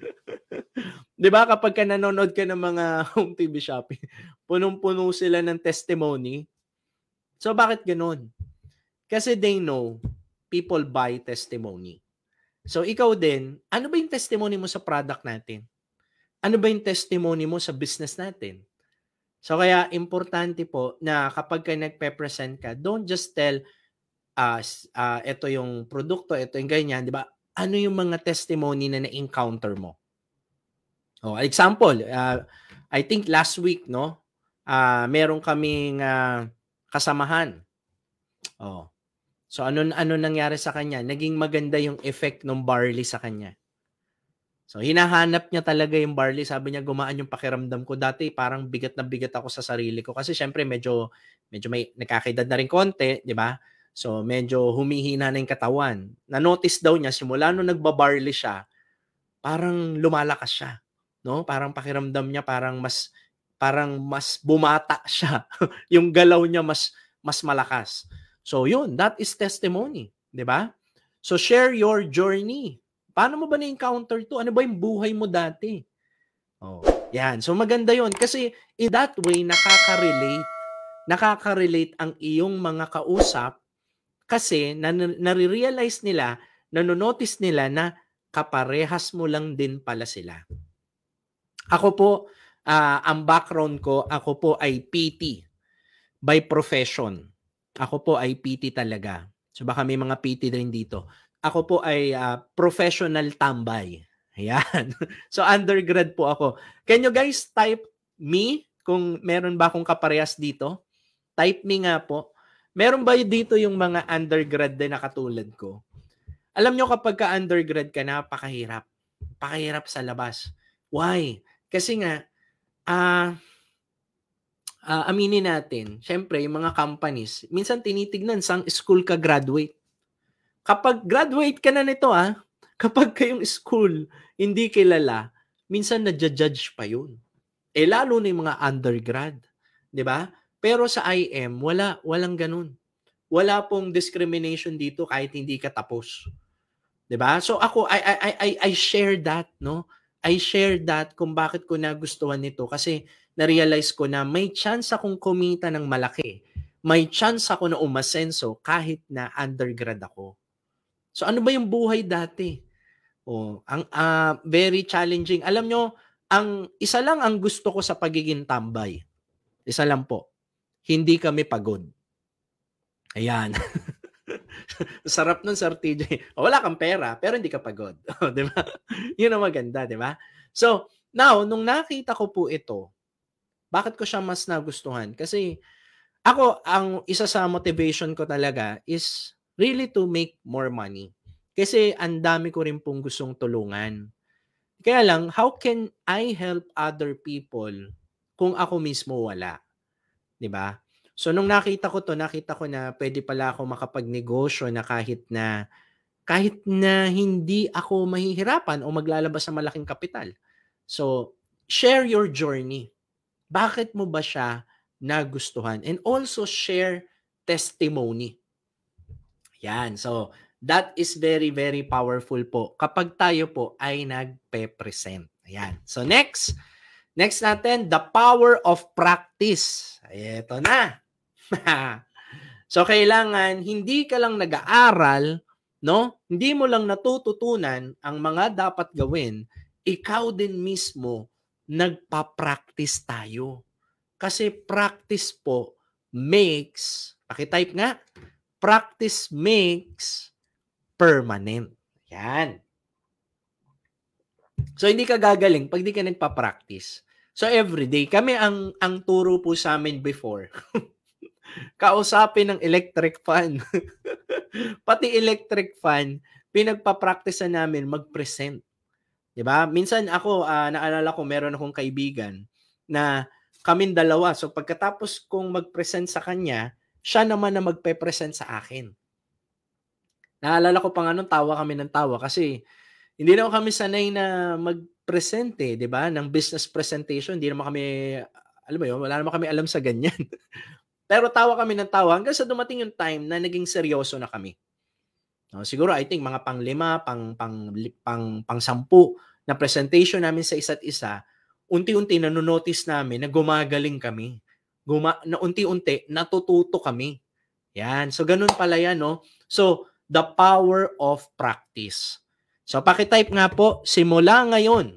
Speaker 1: 'Di ba kapag ka nanonood ka ng mga home T V shopping, punong-puno sila ng testimony. So bakit ganoon? Kasi they know people buy testimony. So ikaw din, ano ba yung testimony mo sa product natin? Ano ba yung testimony mo sa business natin? So kaya importante po na kapag ka nagpe-present ka, don't just tell uh, uh, ito yung produkto, ito yung ganyan, di ba? Ano yung mga testimony na na-encounter mo? Oh, example, uh, I think last week, no, uh, meron kaming uh, kasamahan. Oh. So ano ano nangyari sa kanya? Naging maganda yung effect ng barley sa kanya. So hinahanap niya talaga yung barley. Sabi niya gumaan yung pakiramdam ko. Dati parang bigat na bigat ako sa sarili ko kasi syempre medyo medyo may nagkakaedad na rin konti, di ba? So medyo humihina na yung katawan. Na-notice daw niya simula nung nagba-barley siya, parang lumalakas siya, no? Parang pakiramdam niya parang mas parang mas bumata siya. Yung galaw niya mas mas malakas. So yun, that is testimony, di ba? So share your journey. Paano mo ba na-encounter to? Ano ba yung buhay mo dati? Oh, yan. So maganda yun kasi in that way nakaka-relate. Nakaka-relate ang iyong mga kausap kasi nan- nare-realize nila, nanonotice nila na kaparehas mo lang din pala sila. Ako po, uh, ang background ko, ako po ay P T by profession. Ako po ay P T talaga. So baka may mga P T din dito. Ako po ay uh, professional tambay. Ayan. So undergrad po ako. Can you guys type me kung meron ba akong kaparehas dito? Type me nga po. Meron ba dito yung mga undergrad din na katulad ko? Alam nyo kapag ka-undergrad ka, napakahirap. Pakahirap sa labas. Why? Kasi nga, ah... Uh, Uh, aminin natin, syempre, yung mga companies, minsan tinitignan sang school ka graduate. Kapag graduate ka na nito, ah, kapag kayong school hindi kilala, minsan na-judge pa yun. Eh, lalo na yung mga undergrad. Di ba? Pero sa I M, wala, walang ganun. Wala pong discrimination dito kahit hindi ka tapos. Di ba? So ako, I, I, I, I share that, no? I share that kung bakit ko nagustuhan nito. Kasi na-realize ko na may chance akong kumita ng malaki. May chance ako na umasenso kahit na undergrad ako. So ano ba yung buhay dati? Oh, ang uh, very challenging. Alam nyo, ang isa lang ang gusto ko sa pagiging tambay. Isa lang po. Hindi kami pagod. Ayan. Sarap nun, Sir T J. Oh, wala kang pera, pero hindi ka pagod. Oh, di ba? Yun ang maganda, di ba? So, now, nung nakita ko po ito, bakit ko siya mas nagustuhan? Kasi ako, ang isa sa motivation ko talaga is really to make more money. Kasi ang dami ko rin pong gustong tulungan. Kaya lang, how can I help other people kung ako mismo wala? Diba? So, nung nakita ko to, nakita ko na pwede pala ako makapagnegosyo na kahit na kahit na hindi ako mahihirapan o maglalabas ng malaking kapital. So, share your journey. Bakit mo ba siya nagustuhan? And also share testimony. Yan. So, that is very, very powerful po kapag tayo po ay nagpe-present. Ayan. So, next. Next natin, the power of practice. Ito na. So, kailangan hindi ka lang nag-aaral, no? Hindi mo lang natututunan ang mga dapat gawin. Ikaw din mismo nagpa-practice tayo. Kasi practice po makes, pakitype nga, practice makes permanent. Yan. So, hindi ka gagaling pag di ka nagpa-practice. So, everyday, kami ang, ang turo po sa amin before, kausapin ng electric fan. Pati electric fan, pinagpa-practice na namin mag-present. Diba? Minsan ako, uh, naalala ko, meron akong kaibigan na kaming dalawa. So pagkatapos kong mag-present sa kanya, siya naman na magpe-present sa akin. Naalala ko pa nga nung tawa kami ng tawa kasi hindi naman kami sanay na mag-present eh, 'di ba? Ng business presentation, hindi naman kami, alam mo 'yun, wala naman kami alam sa ganyan. Pero tawa kami ng tawa hanggang sa dumating yung time na naging seryoso na kami. No, siguro I think mga pang-lima, pang pang pang pang-sampu na presentation namin sa isa't isa, unti-unti nano-notice namin na gumagaling kami. Guma na unti-unti natututo kami. Yan. So ganun pala yan, no? So the power of practice. So paki-type nga po, simula ngayon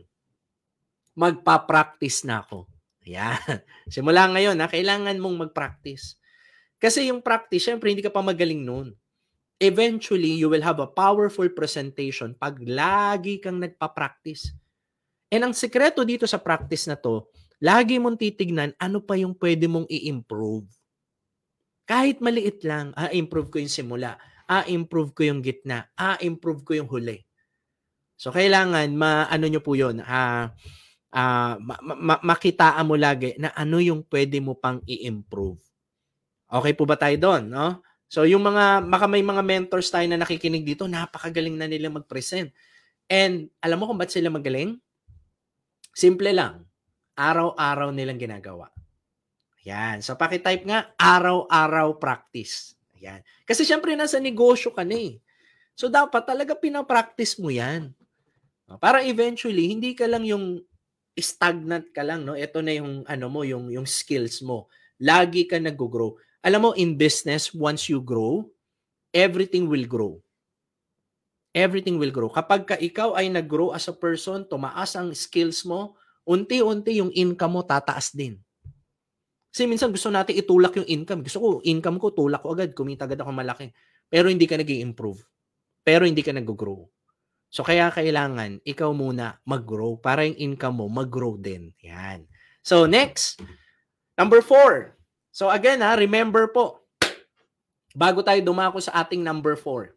Speaker 1: magpa-practice na ako. Yan. Simula ngayon, ha, kailangan mong mag-practice. Kasi yung practice, syempre hindi ka pa magaling noon. Eventually, you will have a powerful presentation pag lagi kang nagpa-practice. And ang sekreto dito sa practice na to, lagi mong titignan ano pa yung pwede mong i-improve. Kahit maliit lang, a-improve ko yung simula, a-improve ko yung gitna, a-improve ko yung huli. So, kailangan ma-ano nyo po yun, ah, uh, ma- ma- makitaan mo lagi na ano yung pwede mo pang i-improve. Okay po ba tayo doon, no? So, yung mga, baka may mga mentors tayo na nakikinig dito, napakagaling na nila mag-present. And, alam mo kung ba't sila magaling? Simple lang. Araw-araw nilang ginagawa. Yan. So, pakitype nga, araw-araw practice. Yan. Kasi syempre, nasa negosyo ka na eh. So, dapat talaga pinapractice mo yan. Para eventually, hindi ka lang yung stagnant ka lang, no? Ito na yung, ano mo, yung, yung skills mo. Lagi ka nag-grow. Alam mo, in business, once you grow, everything will grow. Everything will grow. Kapag ka ikaw ay nag-grow as a person, tumaas ang skills mo, unti-unti yung income mo tataas din. Kasi minsan gusto natin itulak yung income. Gusto ko, income ko, tulak ko agad, kumita agad ako malaki. Pero hindi ka nag-i-improve. Pero hindi ka nag-grow. So kaya kailangan, ikaw muna mag-grow para yung income mo mag-grow din. Yan. So next, number four. So again ha, remember po, bago tayo dumako sa ating number four,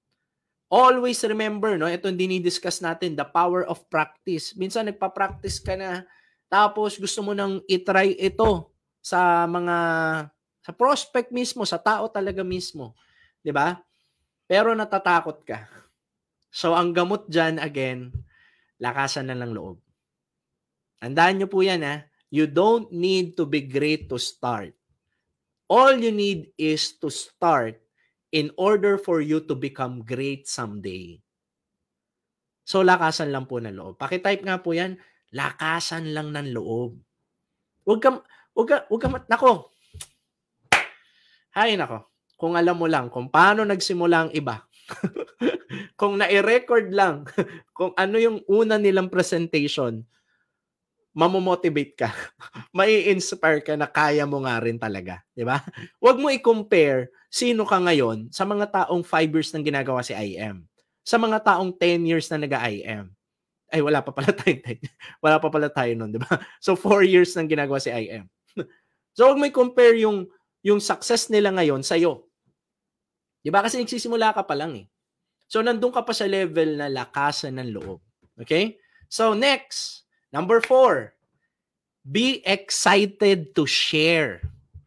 Speaker 1: always remember, no, ito dinidiscuss natin, the power of practice. Minsan nagpa-practice ka na, tapos gusto mo nang itry ito sa mga, sa prospect mismo, sa tao talaga mismo. Di ba? Pero natatakot ka. So ang gamot dyan, again, lakasan na lang loob. Tandaan nyo po yan, ha? You don't need to be great to start. All you need is to start in order for you to become great someday. So, lakasan lang po ng loob. Pakitype nga po yan, lakasan lang ng loob. Huwag ka, huwag ka, huwag ka, nako. Hay, nako. Kung alam mo lang kung paano nagsimula ang iba, kung nai-record lang, kung ano yung una nilang presentation, mamomotivate ka. Mai-inspire ka na kaya mo nga rin talaga. Di ba? Huwag mo i-compare sino ka ngayon sa mga taong five years nang ginagawa si I M. Sa mga taong ten years na nag-I M. Ay, wala pa pala tayo. Wala pa pala tayo nun, di ba? So, four years nang ginagawa si I M. So, huwag mo i-compare yung, yung success nila ngayon sa'yo. Di ba? Kasi nagsisimula ka pa lang eh. So, nandun ka pa sa level na lakasan ng loob. Okay? So, next. Number four, be excited to share.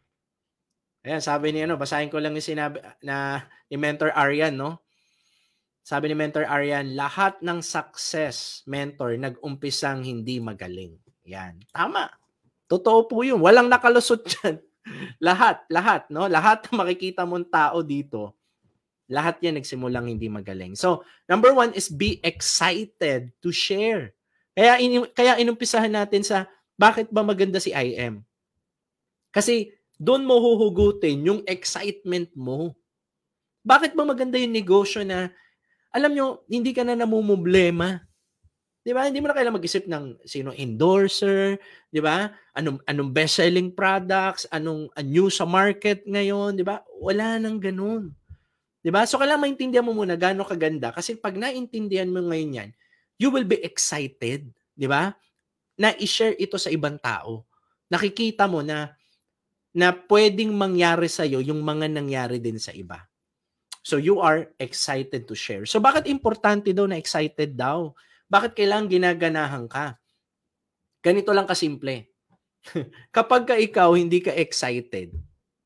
Speaker 1: Ayan, sabi ni ano, basahin ko lang yung sinabi na ni Mentor Aryan, no? Sabi ni Mentor Aryan, lahat ng success, mentor, nag-umpisang hindi magaling. Yan, tama. Totoo po yun. Walang nakalusot dyan. lahat, lahat, no? Lahat na makikita mong tao dito, lahat yan nagsimulang hindi magaling. So, number one is be excited to share. Kaya, in, kaya inumpisahan natin sa bakit ba maganda si I M? Kasi doon mo huhugutin yung excitement mo. Bakit ba maganda yung negosyo na, alam nyo, hindi ka na namumblema? Di ba? Hindi mo na kailangan mag-isip ng sino endorser, di ba? Anong, anong best-selling products, anong uh, new sa market ngayon, di ba? Wala nang ganun. Di ba? So, kailangan maintindihan mo muna gaano kaganda. Kasi pag naintindihan mo ngayon yan, you will be excited, di ba? Na i-share ito sa ibang tao. Nakikita mo na na pwedeng mangyari sa iyo yung mga nangyari din sa iba. So you are excited to share. So bakit importante daw na excited daw? Bakit kailangan ginaganahan ka? Ganito lang kasimple. Kapag ka ikaw hindi ka excited,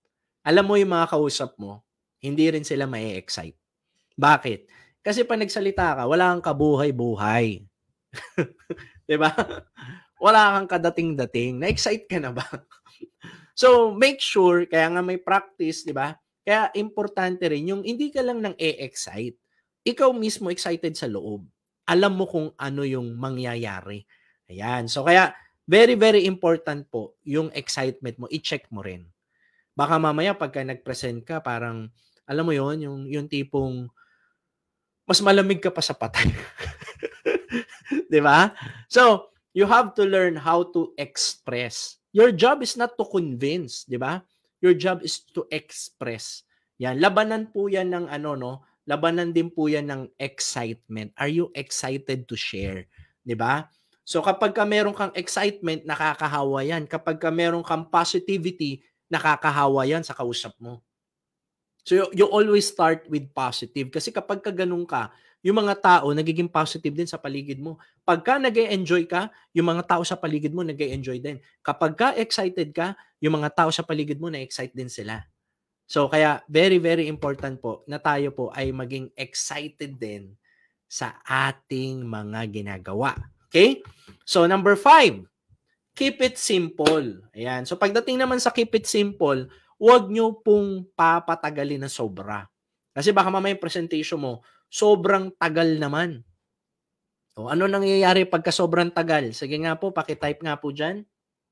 Speaker 1: alam mo yung mga kausap mo, hindi rin sila mai-excite. Bakit? Kasi pag nagsalita ka, wala kang kabuhay-buhay. 'Di ba? Wala kang kadating-dating. Na-excite ka na ba? So, make sure, kaya nga may practice, 'di ba? Kaya importante rin yung hindi ka lang nang e-excite. Ikaw mismo excited sa loob. Alam mo kung ano yung mangyayari. Ayan. So, kaya very, very important po yung excitement mo. I-check mo rin. Baka mamaya pagka nag-present ka, parang, alam mo yon yung, yung tipong mas malamig ka pa sa patay. 'Di ba? So, you have to learn how to express. Your job is not to convince, 'di ba? Your job is to express. Yan, labanan po 'yan ng ano no, labanan din po 'yan ng excitement. Are you excited to share, 'di ba? So kapag ka meron kang excitement, nakakahawa 'yan. Kapag ka meron kang positivity, nakakahawa 'yan sa kausap mo. So you, you always start with positive kasi kapag ka ganun ka, yung mga tao nagiging positive din sa paligid mo. Pagka nag-e-enjoy ka, yung mga tao sa paligid mo nag-e-enjoy din. Kapag ka excited ka, yung mga tao sa paligid mo na-excite din sila. So kaya very very important po na tayo po ay maging excited din sa ating mga ginagawa. Okay? So number five, keep it simple. Ayan. So pagdating naman sa keep it simple, huwag nyo pong papatagalin na sobra. Kasi baka mamaya yung presentation mo, sobrang tagal naman. O ano nangyayari pagka sobrang tagal? Sige nga po, paki-type nga po dyan.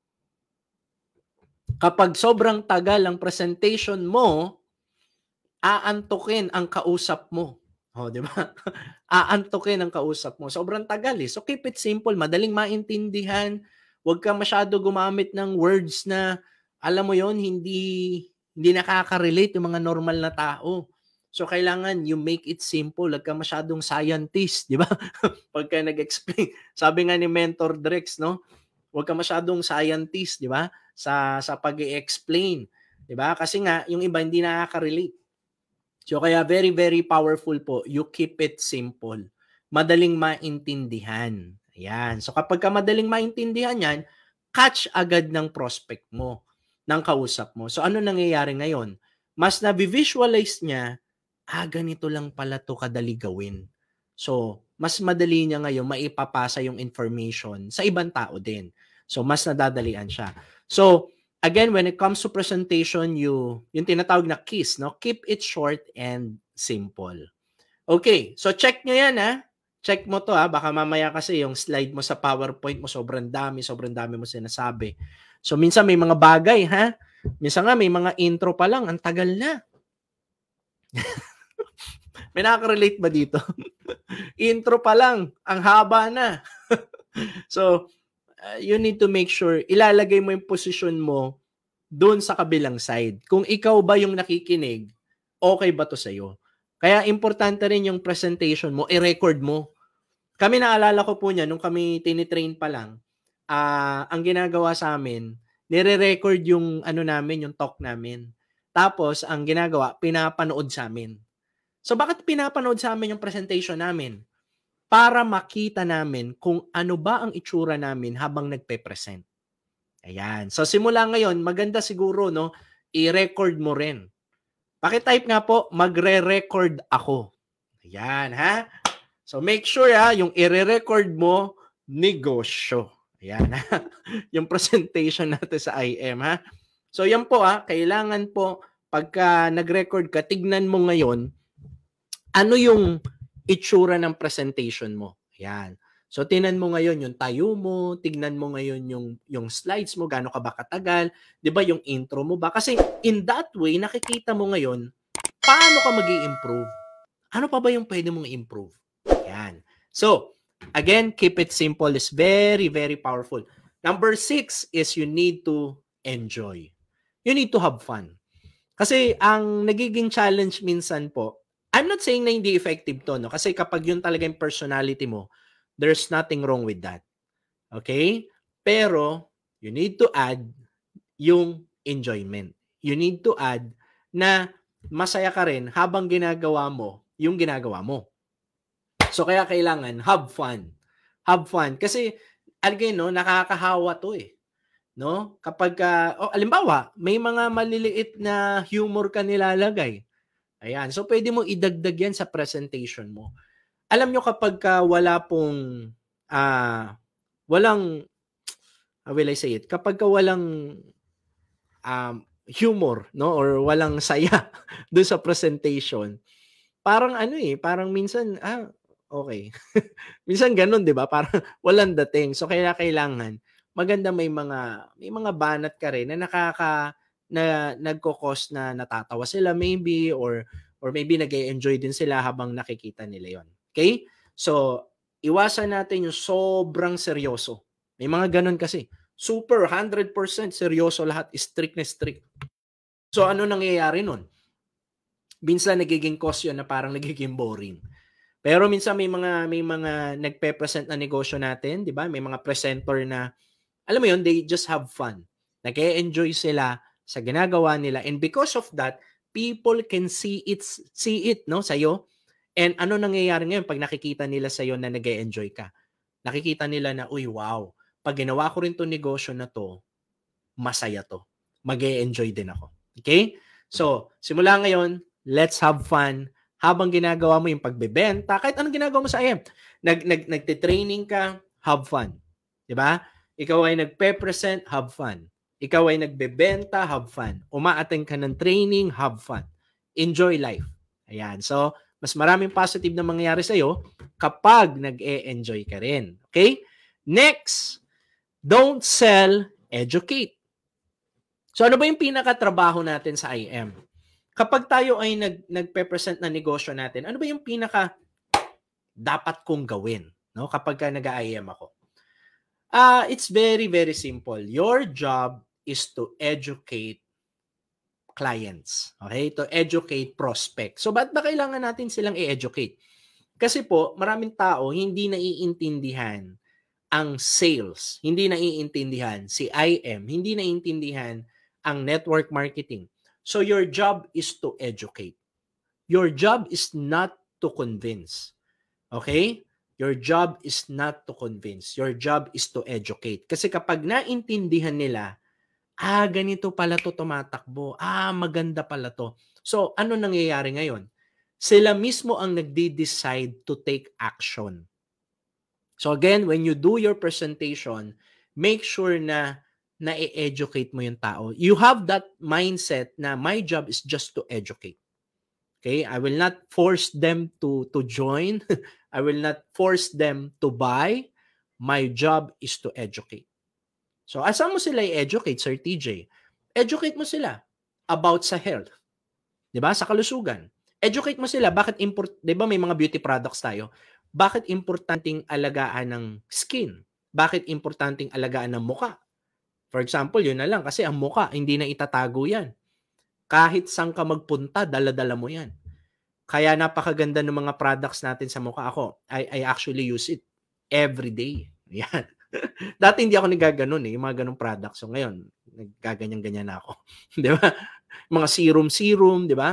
Speaker 1: Kapag sobrang tagal ang presentation mo, aantukin ang kausap mo. O, di ba? Aantukin ang kausap mo. Sobrang tagal eh. So keep it simple, madaling maintindihan. Huwag ka masyado gumamit ng words na alam mo yon hindi hindi nakaka-relate yung mga normal na tao. So kailangan you make it simple. Huwag ka masyadong scientist, di ba? Pagka nag-explain. Sabi nga ni Mentor Drex, no? Huwag ka masyadong scientist, di ba? Sa sa pag-i-explain, di ba? Kasi nga yung iba hindi nakaka-relate. So kaya very very powerful po, you keep it simple. Madaling maintindihan. Ayan. So kapag ka madaling maintindihan yan, catch agad ng prospect mo, ng kausap mo. So ano nangyayari ngayon? Mas na-visualize niya, ah, ganito lang pala to kadali gawin. So, mas madali niya ngayon maipapasa yung information sa ibang tao din. So, mas nadadalian siya. So, again, when it comes to presentation, you, yung tinatawag na KISS, no? Keep it short and simple. Okay, so check nyo yan, ha? Check mo to, ha? Baka mamaya kasi yung slide mo sa PowerPoint mo sobrang dami, sobrang dami mo sinasabi. So, minsan may mga bagay, ha? Minsan nga may mga intro pa lang, ang tagal na. May nakaka-relate ba dito? Intro pa lang, ang haba na. So, uh, you need to make sure, ilalagay mo yung posisyon mo doon sa kabilang side. Kung ikaw ba yung nakikinig, okay ba to sa'yo? Kaya importante rin yung presentation mo, i-record mo. Kami naalala ko po niya, nung kami tinitrain pa lang, uh, ang ginagawa sa amin, nire-record yung ano namin, yung talk namin. Tapos, ang ginagawa, pinapanood sa amin. So, bakit pinapanood sa amin yung presentation namin? Para makita namin kung ano ba ang itsura namin habang nagpe-present. Ayan. So, simula ngayon, maganda siguro, no, i-record mo rin. Pakitype nga po, magre-record ako. Ayan, ha? So, make sure, ha, yung i-record mo, negosyo. Ayan, ha? Yung presentation natin sa I M, ha? So, yan po, ha? Kailangan po, pagka nag-record ka, tignan mo ngayon, ano yung itsura ng presentation mo. Ayan. So, tingnan mo ngayon yung tayo mo, tignan mo ngayon yung, yung slides mo, gaano ka ba katagal, di ba yung intro mo ba? Kasi in that way, nakikita mo ngayon, paano ka mag-i-improve? Ano pa ba yung pwede mong improve? Ayan. So, again, keep it simple is very, very powerful. Number six is you need to enjoy. You need to have fun. Kasi ang nagiging challenge minsan po, I'm not saying na hindi effective to, no? Kasi kapag yun talaga yung personality mo, there's nothing wrong with that. Okay? Pero, you need to add yung enjoyment. You need to add na masaya ka rin habang ginagawa mo yung ginagawa mo. So, kaya kailangan have fun. Have fun. Kasi, again, no, nakakahawa to eh. no? Kapag uh, oh, alimbawa, may mga maliliit na humor ka nilalagay. Ayan, so pwede mo idagdag yan sa presentation mo. Alam nyo kapag ka wala pong uh, walang how will I say it? Kapag ka walang um, humor, no, or walang saya doon sa presentation, parang ano eh, parang minsan ah okay. Minsan ganun, 'di ba? Parang walang dating. So kaya kailangan maganda may mga may mga banat ka rin na nakaka na nagko-cause na natatawa sila maybe or or maybe nag-e-enjoy din sila habang nakikita nila 'yon. Okay? So iwasan natin yung sobrang seryoso. May mga ganun kasi. Super one hundred percent seryoso lahat, strict na strict. So ano nangyayari nun? Minsan nagiging cause yun na parang nagiging boring. Pero minsan may mga may mga nagpe-present na negosyo natin, 'di ba? May mga presenter na alam mo 'yun, they just have fun. Nag-e-enjoy sila sa ginagawa nila and because of that, people can see it see it no sa iyo. And ano nangyayari ngayon pag nakikita nila sa iyo na nag-e-enjoy ka? Nakikita nila na, "Uy, wow. Pag ginawa ko rin 'tong negosyo na 'to, masaya 'to. Mag-e-enjoy din ako." Okay? So, simula ngayon, let's have fun. Habang ginagawa mo yung pagbebenta, kahit anong ginagawa mo sa I M, nag, nag, nagte-training ka, have fun. Diba? Ikaw ay nagpe-present, have fun. Ikaw ay nagbebenta, have fun. Uma-attend ka ng training, have fun. Enjoy life. Ayan. So, mas maraming positive na mangyayari sa'yo kapag nag-e-enjoy ka rin. Okay? Next, don't sell, educate. So, ano ba yung pinaka-trabaho natin sa I M? Kapag tayo ay nag nagpe-present na negosyo natin, ano ba yung pinaka dapat kong gawin, no? Kapag ka nag-I M ako. Ah, uh, it's very very simple. Your job is to educate clients. Okay? To educate prospects. So, ba't ba kailangan natin silang i-educate? Kasi po, maraming tao hindi naiintindihan ang sales, hindi naiintindihan si I M, hindi naiintindihan ang network marketing. So your job is to educate. Your job is not to convince. Okay? Your job is not to convince. Your job is to educate. Kasi kapag naintindihan nila, ah, ganito pala to tumatakbo. Ah, maganda pala to. So, ano nangyayari ngayon? Sila mismo ang nagde-decide to take action. So again, when you do your presentation, make sure na na-educate mo yung tao. You have that mindset na my job is just to educate. Okay? I will not force them to to join. I will not force them to buy. My job is to educate. So, asa mo sila i-educate, Sir T J? Educate mo sila about sa health. 'Di ba? Sa kalusugan. Educate mo sila bakit import, 'di ba may mga beauty products tayo? Bakit importanteng alagaan ng skin? Bakit importanteng alagaan ng muka? For example, yun na lang kasi ang muka, hindi na itatago yan. Kahit saan ka magpunta, dala-dala mo yan. Kaya napakaganda ng mga products natin sa muka. Ako, I, I actually use it every day. Yan. Dati hindi ako nagaganon eh, yung mga ganong products. So ngayon, nagkaganyan-ganyan na ako. Di ba? Mga serum-serum, di ba?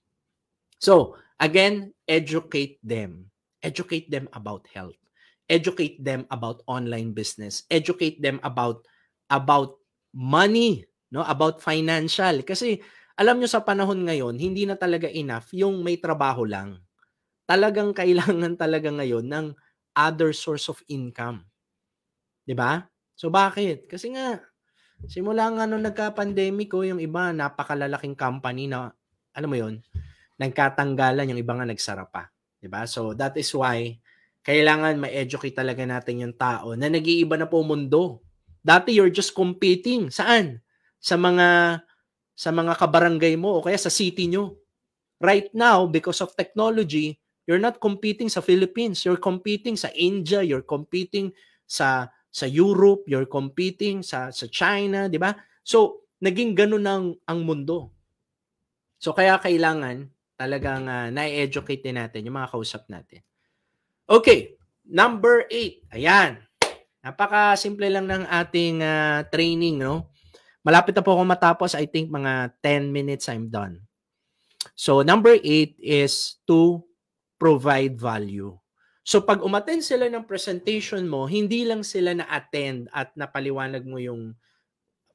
Speaker 1: So, again, educate them. Educate them about health. Educate them about online business. Educate them about about money, no? About financial. Kasi alam nyo sa panahon ngayon, hindi na talaga enough yung may trabaho lang. Talagang kailangan talaga ngayon ng other source of income. 'Di ba? So bakit? Kasi nga simula nga nung nagka-pandemic ko, yung iba napakalalaking company na alam mo 'yon, nagkatanggalan, yung iba nga nagsara pa. 'Di ba? So that is why kailangan ma-educate talaga natin yung tao na nag-iiba na po mundo. Dati you're just competing. Saan? Sa mga sa mga kabarangay mo o kaya sa city nyo. Right now, because of technology, you're not competing sa Philippines. You're competing sa India. You're competing sa sa Europe. You're competing sa sa China, di ba? So, naging ganun ang, ang mundo. So, kaya kailangan talagang uh, na-educate din natin yung mga kausap natin. Okay, number eight. Ayan. Napaka-simple lang ng ating uh, training, no? Malapit na po ako matapos. I think mga ten minutes I'm done. So, number eight is to provide value. So, pag umattend sila ng presentation mo, hindi lang sila na-attend at napaliwanag mo yung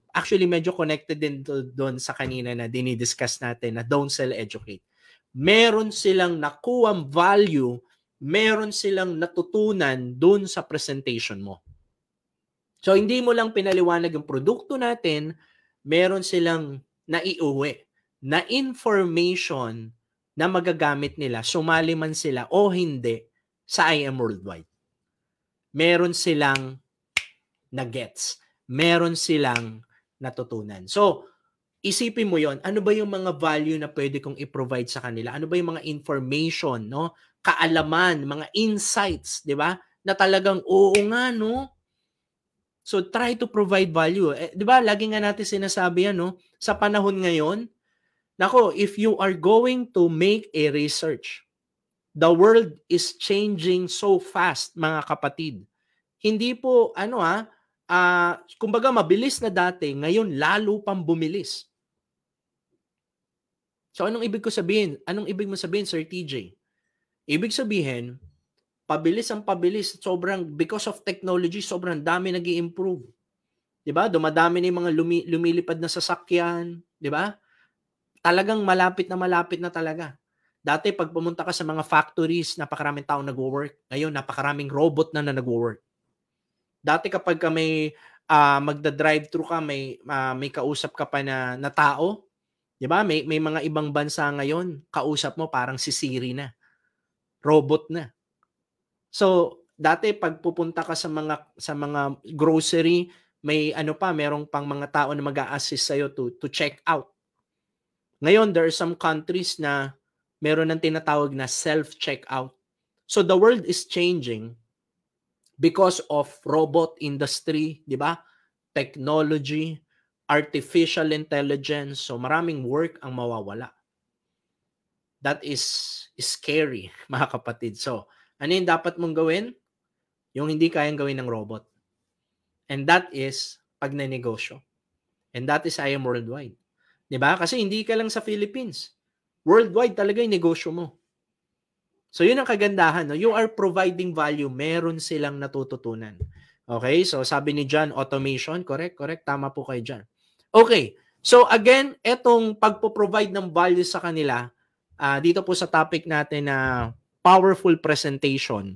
Speaker 1: actually medyo connected din doon sa kanina na dinidiscuss natin na don't sell, educate. Meron silang nakuwang value, meron silang natutunan doon sa presentation mo. So, hindi mo lang pinaliwanag yung produkto natin, meron silang naiuwi na information na magagamit nila, sumali man sila o hindi sa I am Worldwide. Meron silang na-gets. Meron silang natutunan. So, isipin mo yon, ano ba yung mga value na pwede kong i-provide sa kanila? Ano ba yung mga information, no? Kaalaman, mga insights, di ba? Na talagang, oo nga, no? So, try to provide value. Eh, di ba, lagi nga natin sinasabi yan, no? Sa panahon ngayon, nako, if you are going to make a research, the world is changing so fast, mga kapatid. Hindi po, ano ah, uh, kumbaga mabilis na dati, ngayon lalo pang bumilis. So, anong ibig ko sabihin? Anong ibig mo sabihin, Sir T J? Ibig sabihin, pabilis ang pabilis. Sobrang, because of technology, sobrang dami nag-i-improve. Diba? Dumadami na yung mga lumi, lumilipad na sasakyan. Diba? Talagang malapit na malapit na talaga. Dati, pag pumunta ka sa mga factories, napakaraming tao nag-work. Ngayon, napakaraming robot na na nag-work. Dati kapag ka may uh, magda-drive-thru ka, may, uh, may kausap ka pa na, na tao, di ba? May, may mga ibang bansa ngayon, kausap mo parang si Siri na. Robot na. So, dati pag pupunta ka sa mga sa mga grocery, may ano pa, merong pang mga tao na mag-a-assist sa'yo to, to check out. Ngayon, there are some countries na meron ng tinatawag na self-checkout. So, the world is changing because of robot industry, di ba? Technology, artificial intelligence. So, maraming work ang mawawala. That is, is scary, mga kapatid. So, ano yung dapat mong gawin? Yung hindi kayang gawin ng robot. And that is pagnenegosyo. And that is I am Worldwide. Di ba? Kasi hindi ka lang sa Philippines. Worldwide talaga yung negosyo mo. So, yun ang kagandahan. No? You are providing value. Meron silang natututunan. Okay? So, sabi ni John, automation. Correct? Correct? Tama po kayo dyan. Okay. So, again, etong pagpo-provide ng value sa kanila, uh, dito po sa topic natin na uh, powerful presentation,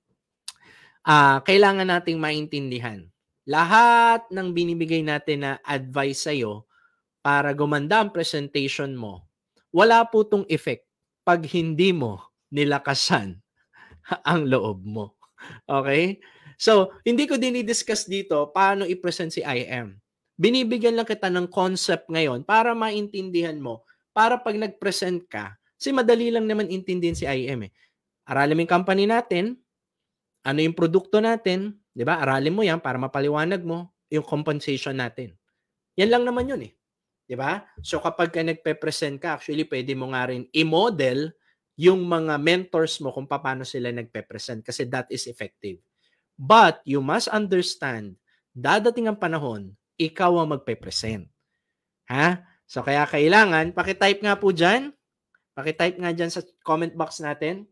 Speaker 1: uh, kailangan nating maintindihan. Lahat ng binibigay natin na advice sa'yo para gumanda ang presentation mo, wala po itong effect pag hindi mo nilakasan ang loob mo. Okay? So, hindi ko dinidiscuss dito paano i-present si I M. Binibigyan lang kita ng concept ngayon para maintindihan mo. Para pag nag-present ka, kasi madali lang naman intindihin si I M eh. Aralin mo yung company natin, ano yung produkto natin, di ba? Aralin mo yan para mapaliwanag mo yung compensation natin. Yan lang naman yun eh. Di ba? So kapag ka nagpe-present ka, actually pwede mo nga rin i-model yung mga mentors mo kung paano sila nagpe-present kasi that is effective. But you must understand, dadating ang panahon, ikaw ang magpe-present. Ha? So kaya kailangan, pakitype nga po dyan, pakitype nga dyan sa comment box natin,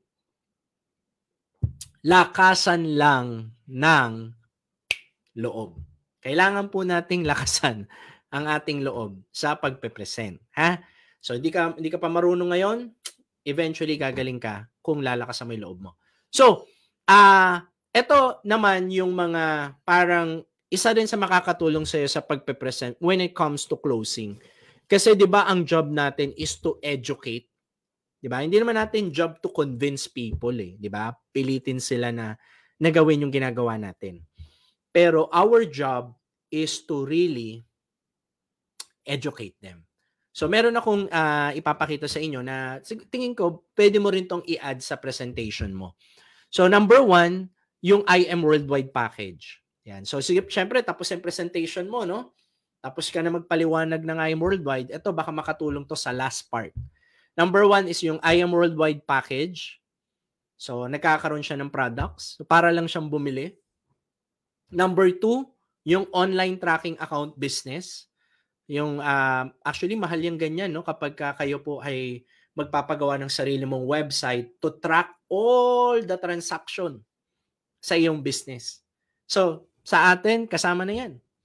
Speaker 1: lakasan lang ng loob. Kailangan po nating lakasan ang ating loob sa pagpe-present. Ha? So hindi ka, hindi ka pa marunong ngayon, eventually gagaling ka kung lalakas mo yung loob mo. So, ah, uh, ito naman yung mga parang isa din sa makakatulong sa iyo sa pagpe-present when it comes to closing. Kasi 'di ba ang job natin is to educate. 'Di ba? Hindi naman natin job to convince people eh, 'di ba? Pilitin sila na nagawin yung ginagawa natin. Pero our job is to really educate them. So, meron akong uh, ipapakita sa inyo na tingin ko, pwede mo rin tong i-add sa presentation mo. So, number one, yung I am Worldwide package. Yan. So, sige, syempre, tapos yung presentation mo, no? Tapos ka na magpaliwanag ng I am Worldwide. Ito, baka makatulong to sa last part. Number one is yung I am Worldwide package. So, nagkakaroon siya ng products. So, para lang siyang bumili. Number two, yung online tracking account business. Yung uh, actually mahal yung ganyan no kapag ka kayo po ay magpapagawa ng sarili mong website to track all the transaction sa iyong business. So, sa atin kasama na 'yan.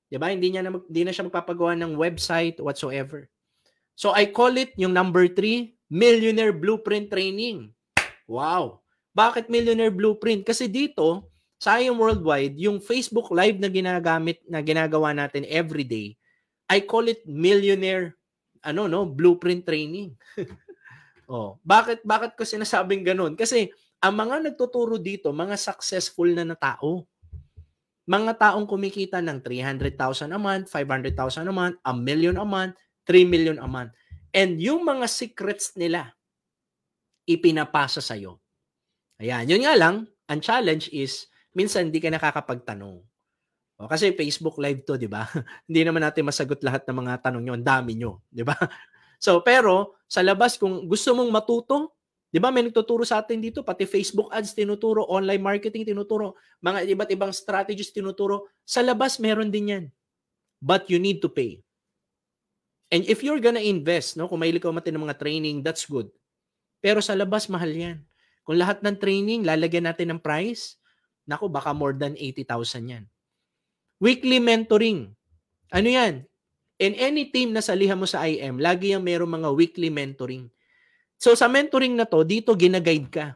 Speaker 1: 'Di ba? Hindi niya na mag, hindi na siya magpapagawa ng website whatsoever. So I call it yung number three, Millionaire Blueprint Training. Wow! Bakit Millionaire Blueprint? Kasi dito, sa I A M Worldwide, yung Facebook Live na ginagamit, na ginagawa natin every day, I call it Millionaire ano no, Blueprint Training. Oh, bakit bakit ko sinasabing ganun? Kasi ang mga nagtuturo dito, mga successful na na tao. Mga taong kumikita ng three hundred thousand a month, five hundred thousand a month, a million a month, three million a month. And yung mga secrets nila, ipinapasa sa'yo. Ayan, yun nga lang, ang challenge is, minsan hindi ka nakakapagtanong. O, kasi Facebook Live to, di ba? Hindi naman natin masagot lahat ng mga tanong nyo, ang dami nyo, di ba? So, pero, sa labas, kung gusto mong matuto, di ba, may nagtuturo sa atin dito, pati Facebook ads tinuturo, online marketing tinuturo, mga iba't ibang strategies tinuturo, sa labas, meron din yan. But you need to pay. And if you're gonna invest, no, kung mahilig ka umati ng mga training, that's good. Pero sa labas, mahal yan. Kung lahat ng training, lalagyan natin ng price, naku, baka more than eighty thousand yan. Weekly mentoring. Ano yan? In any team na salihan mo sa I M, lagi yung mayroong mga weekly mentoring. So sa mentoring na to, dito ginaguide ka.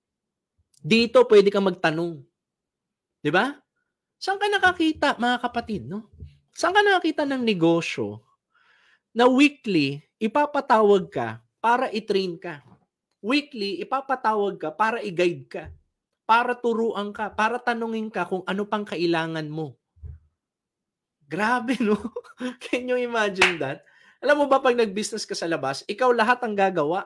Speaker 1: Dito pwede kang magtanong. Di ba? Saan ka nakakita, mga kapatid, no? Saan ka nakakita ng negosyo na weekly, ipapatawag ka para i-train ka? Weekly, ipapatawag ka para i-guide ka, para turuan ka, para tanungin ka kung ano pang kailangan mo. Grabe, no? Can you imagine that? Alam mo ba, pag nag-business ka sa labas, ikaw lahat ang gagawa.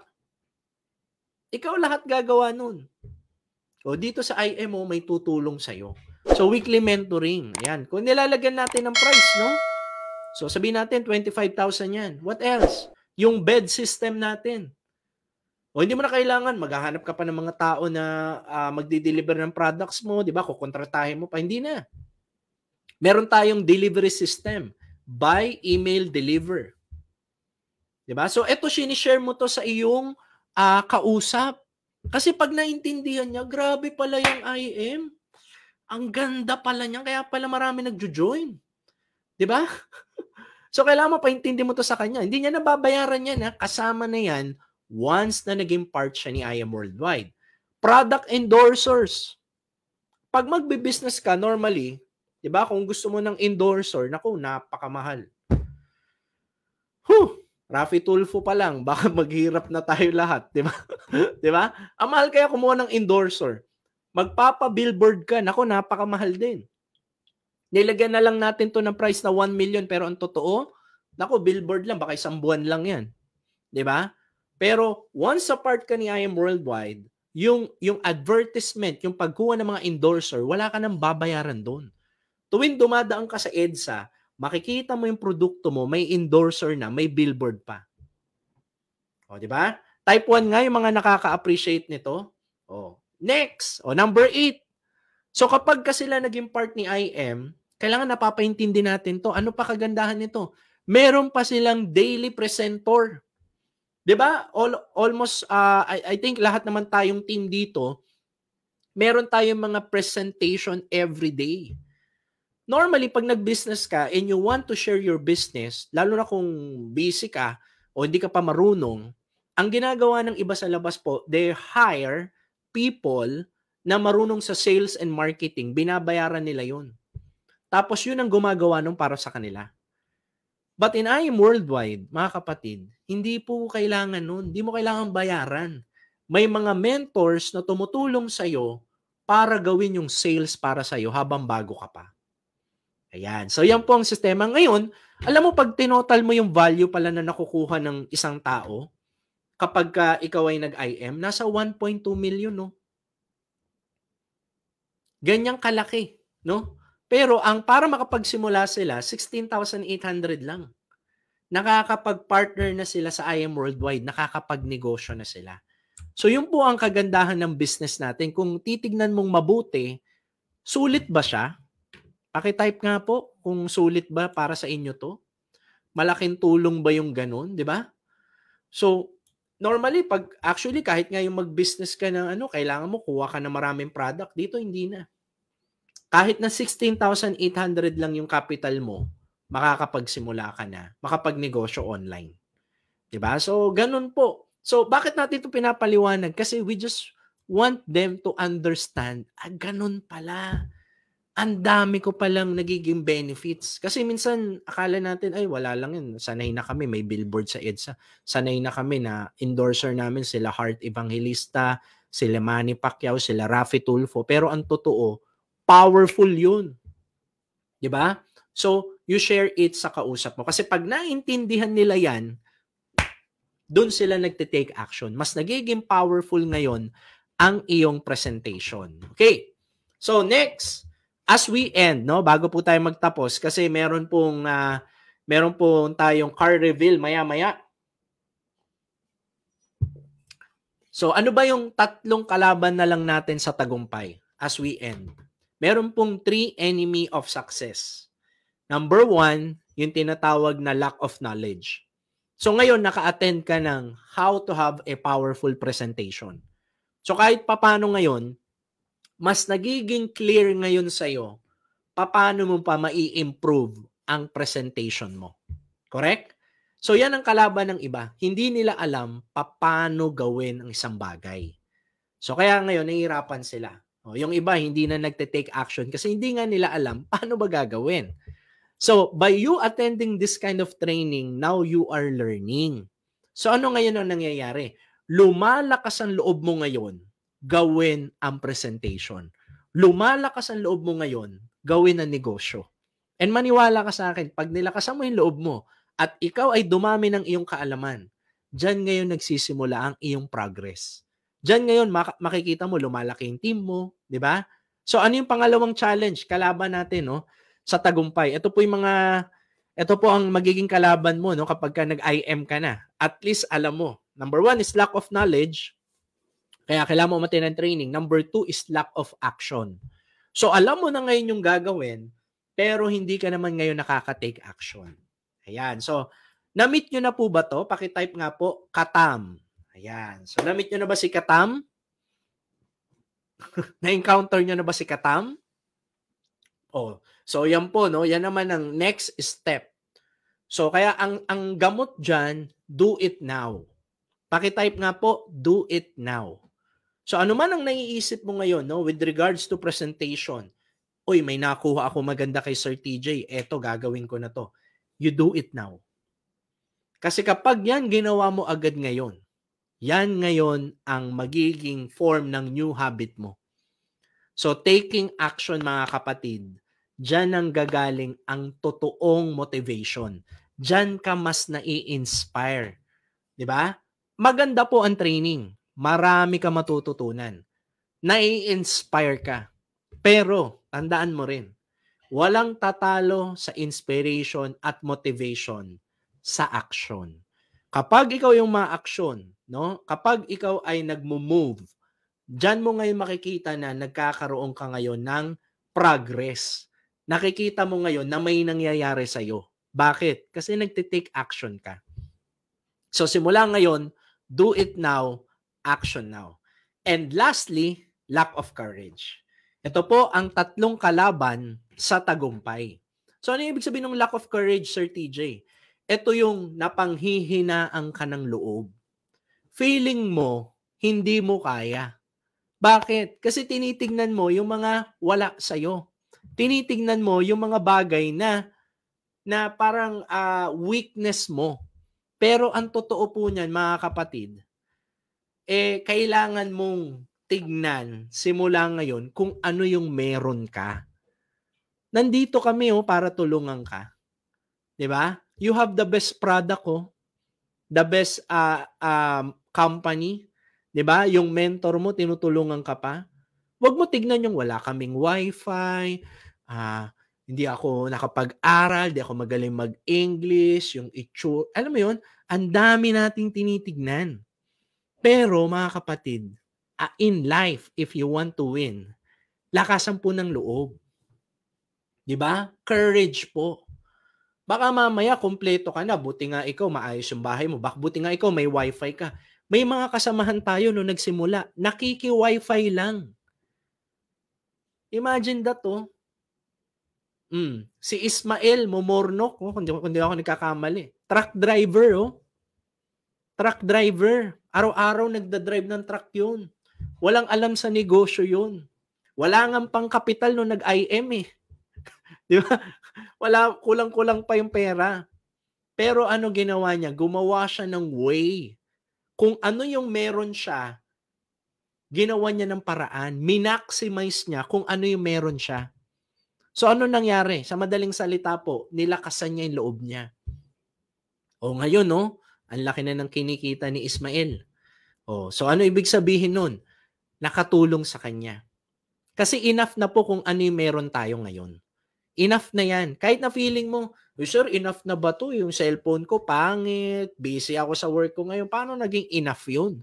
Speaker 1: Ikaw lahat gagawa nun. O dito sa I M O, may tutulong sa'yo. So, weekly mentoring. Ayan. Kung nilalagyan natin ng price, no? So, sabihin natin, twenty-five thousand yan. What else? Yung bed system natin. O hindi mo na kailangan, maghahanap ka pa ng mga tao na uh, magdi-deliver ng products mo, di ba? Kukontratahin mo pa. Hindi na. Meron tayong delivery system. Buy, email, deliver. Di ba? So, eto, sinishare mo to sa iyong uh, kausap. Kasi pag naintindihan niya, grabe pala yung I M. Ang ganda pala niya, kaya pala marami nagjo-join. Di ba? So, kailangan mo paintindi mo to sa kanya. Hindi niya nababayaran yan. Ha? Kasama na yan once na naging part siya ni I A M Worldwide. Product endorsers. Pag magbe-business ka, normally, di ba, kung gusto mo ng endorser, naku, napakamahal. Huh! Rafi Tulfo pa lang, baka maghirap na tayo lahat, di ba? Di ba? Ang mahal kaya kumuha ng endorser. Magpapa-billboard ka, naku, napakamahal din. Nilagyan na lang natin to ng price na one million, pero ang totoo, naku, billboard lang, baka isang buwan lang yan. Di ba? Pero once a part ka ni I A M Worldwide, yung, yung advertisement, yung pagkuha ng mga endorser, wala ka nang babayaran doon. Tuwing dumadaan ka sa EDSA, makikita mo yung produkto mo, may endorser na, may billboard pa. O, di ba? Type one nga yung mga nakaka-appreciate nito. O, next. O, number eight. So, kapag ka sila naging part ni I M, kailangan napapaintindi natin to. Ano pa kagandahan nito? Meron pa silang daily presenter. Di ba? All, almost, uh, I, I think lahat naman tayong team dito, meron tayong mga presentation every day. Normally, pag nag-business ka and you want to share your business, lalo na kung busy ka o hindi ka pa marunong, ang ginagawa ng iba sa labas po, they hire people na marunong sa sales and marketing. Binabayaran nila yun. Tapos yun ang gumagawa nung para sa kanila. But in I A M Worldwide, mga kapatid, hindi po kailangan nun. Hindi mo kailangan bayaran. May mga mentors na tumutulong sa'yo para gawin yung sales para sa'yo habang bago ka pa. Ayan. So, yan po ang sistema. Ngayon, alam mo, pag tinotal mo yung value pala na nakukuha ng isang tao, kapag ka ikaw ay nag-I M, nasa one point two million, no? Ganyang kalaki, no? Pero ang para makapagsimula sila, sixteen thousand eight hundred lang. Nakakapag-partner na sila sa I A M Worldwide, nakakapag-negosyo na sila. So, yun po ang kagandahan ng business natin. Kung titignan mong mabuti, sulit ba siya? Paki-type nga po kung sulit ba para sa inyo to. Malaking tulong ba yung ganun, di ba? So, normally, pag actually, kahit nga yung mag-business ka ng ano, kailangan mo kuha ka ng maraming product. Dito, hindi na. kahit na sixteen thousand eight hundred lang yung capital mo, makakapagsimula ka na, makapagnegosyo online. 'Di ba? So, ganun po. So, bakit natin ito pinapaliwanag? Kasi we just want them to understand, ah, ganun pala. Ang dami ko palang nagiging benefits. Kasi minsan, akala natin, ay, wala lang yun. Sanay na kami, may billboard sa EDSA. Sanay na kami na endorser namin sila Heart Evangelista, sila Manny Pacquiao, sila Raffy Tulfo. Pero ang totoo, powerful yun. Di ba? So, you share it sa kausap mo. Kasi pag naintindihan nila yan, doon sila nagte-take action. Mas nagiging powerful ngayon ang iyong presentation. Okay. So, next, as we end, no, bago po tayo magtapos, kasi meron pong, uh, meron pong tayong car reveal maya-maya. So, ano ba yung tatlong kalaban na lang natin sa tagumpay as we end? Meron pong three enemy of success. Number one, yung tinatawag na lack of knowledge. So ngayon, naka-attend ka ng how to have a powerful presentation. So kahit papano ngayon, mas nagiging clear ngayon sa'yo paano mo pa mai-improve ang presentation mo. Correct? So yan ang kalaban ng iba. Hindi nila alam paano gawin ang isang bagay. So kaya ngayon, nahihirapan sila. O, yung iba, hindi na nagte-take action kasi hindi nga nila alam paano ba gagawin. So, by you attending this kind of training, now you are learning. So, ano ngayon ang nangyayari? Lumalakas ang loob mo ngayon, gawin ang presentation. Lumalakas ang loob mo ngayon, gawin ang negosyo. And maniwala ka sa akin, pag nilakasan mo yung loob mo at ikaw ay dumami ng iyong kaalaman, dyan ngayon nagsisimula ang iyong progress. Dyan ngayon mak- makikita mo, lumalaki yung team mo, di ba? So, ano yung pangalawang challenge? Kalaban natin, no? Sa tagumpay. Ito po yung mga, ito po ang magiging kalaban mo, no, kapag ka nag-I M ka na. At least alam mo. Number one is lack of knowledge. Kaya kailangan mo umattend ng training. Number two is lack of action. So alam mo na ngayon yung gagawin, pero hindi ka naman ngayon nakaka-take action. Ayan. So, na-meet nyo na po ba to? Paki-type nga po, Katam. Ayan. So, na-meet nyo na ba si Katam? Na-encounter nyo na ba si Katam? Oh, so yan po, no? Yan naman ang next step. So kaya ang ang gamot diyan, do it now. Paki-type nga po, do it now. So ano man ang naiisip mo ngayon, no, with regards to presentation. Uy, may nakuha ako maganda kay Sir T J. Eto, gagawin ko na to. You do it now. Kasi kapag yan ginawa mo agad ngayon, yan ngayon ang magiging form ng new habit mo. So taking action, mga kapatid, diyan ang gagaling ang totoong motivation. Diyan ka mas nai-inspire. 'Di ba? Maganda po ang training. Marami ka matututunan. Nai-inspire ka. Pero, tandaan mo rin, walang tatalo sa inspiration at motivation sa action. Kapag ikaw yung ma-action, no? Kapag ikaw ay nagmo-move, diyan mo ngayon makikita na nagkakaroon ka ngayon ng progress. Nakikita mo ngayon na may nangyayari sa'yo. Bakit? Kasi nagte-take action ka. So simula ngayon, do it now, action now. And lastly, lack of courage. Ito po ang tatlong kalaban sa tagumpay. So ano yung ibig sabihin ng lack of courage, Sir T J? Ito yung napanghihinaan ka ng loob. Feeling mo, hindi mo kaya. Bakit? Kasi tinitingnan mo yung mga wala sa'yo. Tinitingnan mo yung mga bagay na na parang uh, weakness mo. Pero ang totoo po niyan, mga kapatid, eh kailangan mong tignan simula ngayon kung ano yung meron ka. Nandito kami oh para tulungan ka. 'Di ba? You have the best product oh. The best uh, um, company, 'di ba? Yung mentor mo tinutulungan ka pa. Huwag mo tignan yung wala kaming wifi, ah, uh, hindi ako nakapag-aral, hindi ako magaling mag-English, yung itsura. Alam mo yun, ang dami nating tinitignan. Pero mga kapatid, uh, in life, if you want to win, lakasan po ng loob. 'Di ba? Courage po. Baka mamaya kumpleto ka na, buti nga ikaw maayos yung bahay mo, baka buti nga ikaw may wifi ka. May mga kasamahan tayo no nagsimula, nakiki-wifi lang. Imagine that oh. Mm, si Ismael Momornok, oh, kung, di, kung di ako nagkakamali. Truck driver, oh. Truck driver. Araw-araw nagda-drive ng truck yun. Walang alam sa negosyo yun. Wala nga pang kapital nung nag-I M eh. Di ba? Wala, kulang-kulang pa yung pera. Pero ano ginawa niya? Gumawa siya ng way. Kung ano yung meron siya, ginawa niya ng paraan. Minaximize niya kung ano yung meron siya. So ano nangyari? Sa madaling salita po, nilakasan niya yung loob niya. O ngayon, no? Ang laki na ng kinikita ni Ismael. O, so ano ibig sabihin nun? Nakatulong sa kanya. Kasi enough na po kung ano yung meron tayo ngayon. Enough na yan. Kahit na feeling mo, sir, enough na ba to? Yung cellphone ko, pangit. Busy ako sa work ko ngayon. Paano naging enough yun?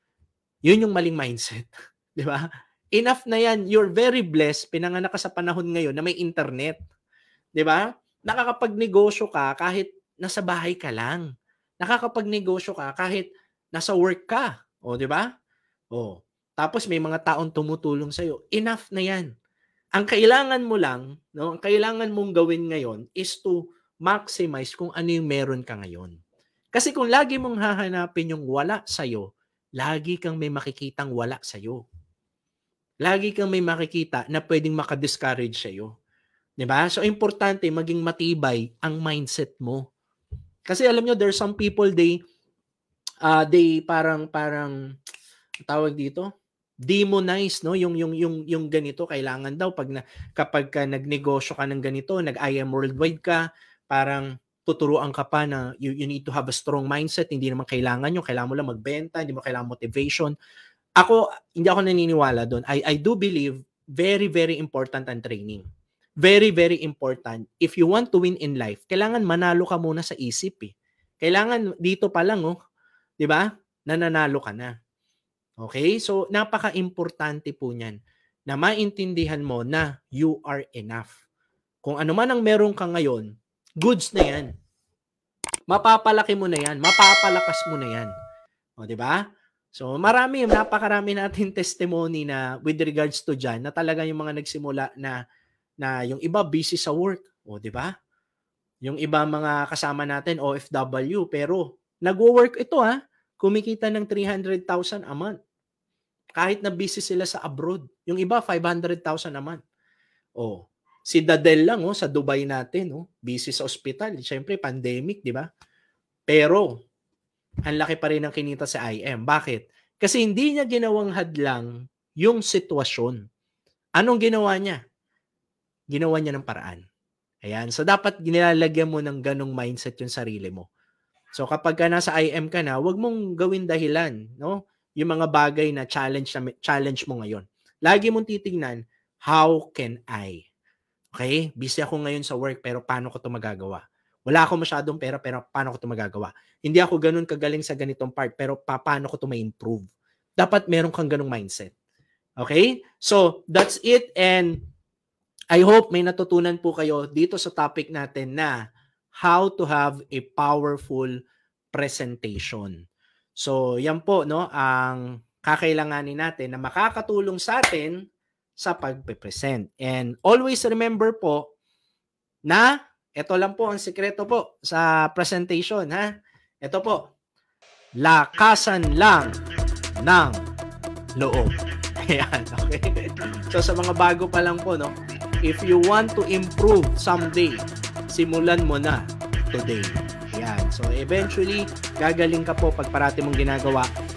Speaker 1: Yun yung maling mindset. Di ba? Enough na yan. You're very blessed. Pinanganak ka sa panahon ngayon na may internet. Di ba? Nakakapagnegosyo ka kahit nasa bahay ka lang. Nakakapagnegosyo ka kahit nasa work ka. O, di ba? O, tapos may mga taong tumutulong sa'yo. Enough na yan. Ang kailangan mo lang, no, ang kailangan mong gawin ngayon is to maximize kung ano yung meron ka ngayon. Kasi kung lagi mong hahanapin yung wala sa'yo, lagi kang may makikitang wala sa'yo. Lagi kang may makikita na pwedeng makadiscourage sa'yo. Diba? So, importante maging matibay ang mindset mo. Kasi alam nyo, there's some people, they, uh, they parang, parang, tawag dito, demonize, no, yung yung yung yung ganito. Kailangan daw pag na, kapag ka nagnegosyo ka ng ganito, nag-I am worldwide ka, parang tuturuan ka pa na you, you need to have a strong mindset. Hindi naman kailangan yung kailangan mo lang magbenta, hindi mo kailangan motivation. Ako, hindi ako naniniwala doon. I I do believe very very important ang training. Very very important. If you want to win in life, kailangan manalo ka muna sa isip eh. Kailangan dito pa lang, oh, 'di ba? Nananalo ka na. Okay? So, napaka-importante po niyan na maintindihan mo na you are enough. Kung ano man ang meron ka ngayon, goods na yan. Mapapalaki mo na yan. Mapapalakas mo na yan. O, di ba? So, marami, napakarami natin testimony na with regards to dyan, na talaga yung mga nagsimula na, na yung iba busy sa work. O, di ba? Yung iba mga kasama natin, O F W, pero nagwo-work ito ha, kumikita ng three hundred thousand a month. Kahit na busy sila sa abroad. Yung iba, five hundred thousand naman. Oh, si Dadel lang, oh, sa Dubai natin, oh, busy sa ospital. Siyempre, pandemic, di ba? Pero, ang laki pa rin ng kinita sa I M. Bakit? Kasi hindi niya ginawang hadlang yung sitwasyon. Anong ginawa niya? Ginawa niya ng paraan. Ayan. So, dapat ginilalagyan mo ng ganong mindset yung sarili mo. So, kapag ka nasa I M ka na, huwag mong gawin dahilan, no? Yung mga bagay na challenge na challenge mo ngayon. Lagi mong titingnan, how can I? Okay? Busy ako ngayon sa work, pero paano ko ito magagawa? Wala ako masyadong pera, pero paano ko ito magagawa? Hindi ako ganun kagaling sa ganitong part, pero pa paano ko ito ma-improve? Dapat meron kang ganung mindset. Okay? So, that's it. And I hope may natutunan po kayo dito sa topic natin na how to have a powerful presentation. So, yan po, no, ang kakailanganin natin na makakatulong sa atin sa pagpe-present. And always remember po na ito lang po ang sikreto po sa presentation, ha? Ito po, lakasan lang ng loob. Ayan, okay? So, sa mga bago pa lang po, no, if you want to improve someday, simulan mo na today. Yan. So, eventually, gagaling ka po pag parati mong ginagawa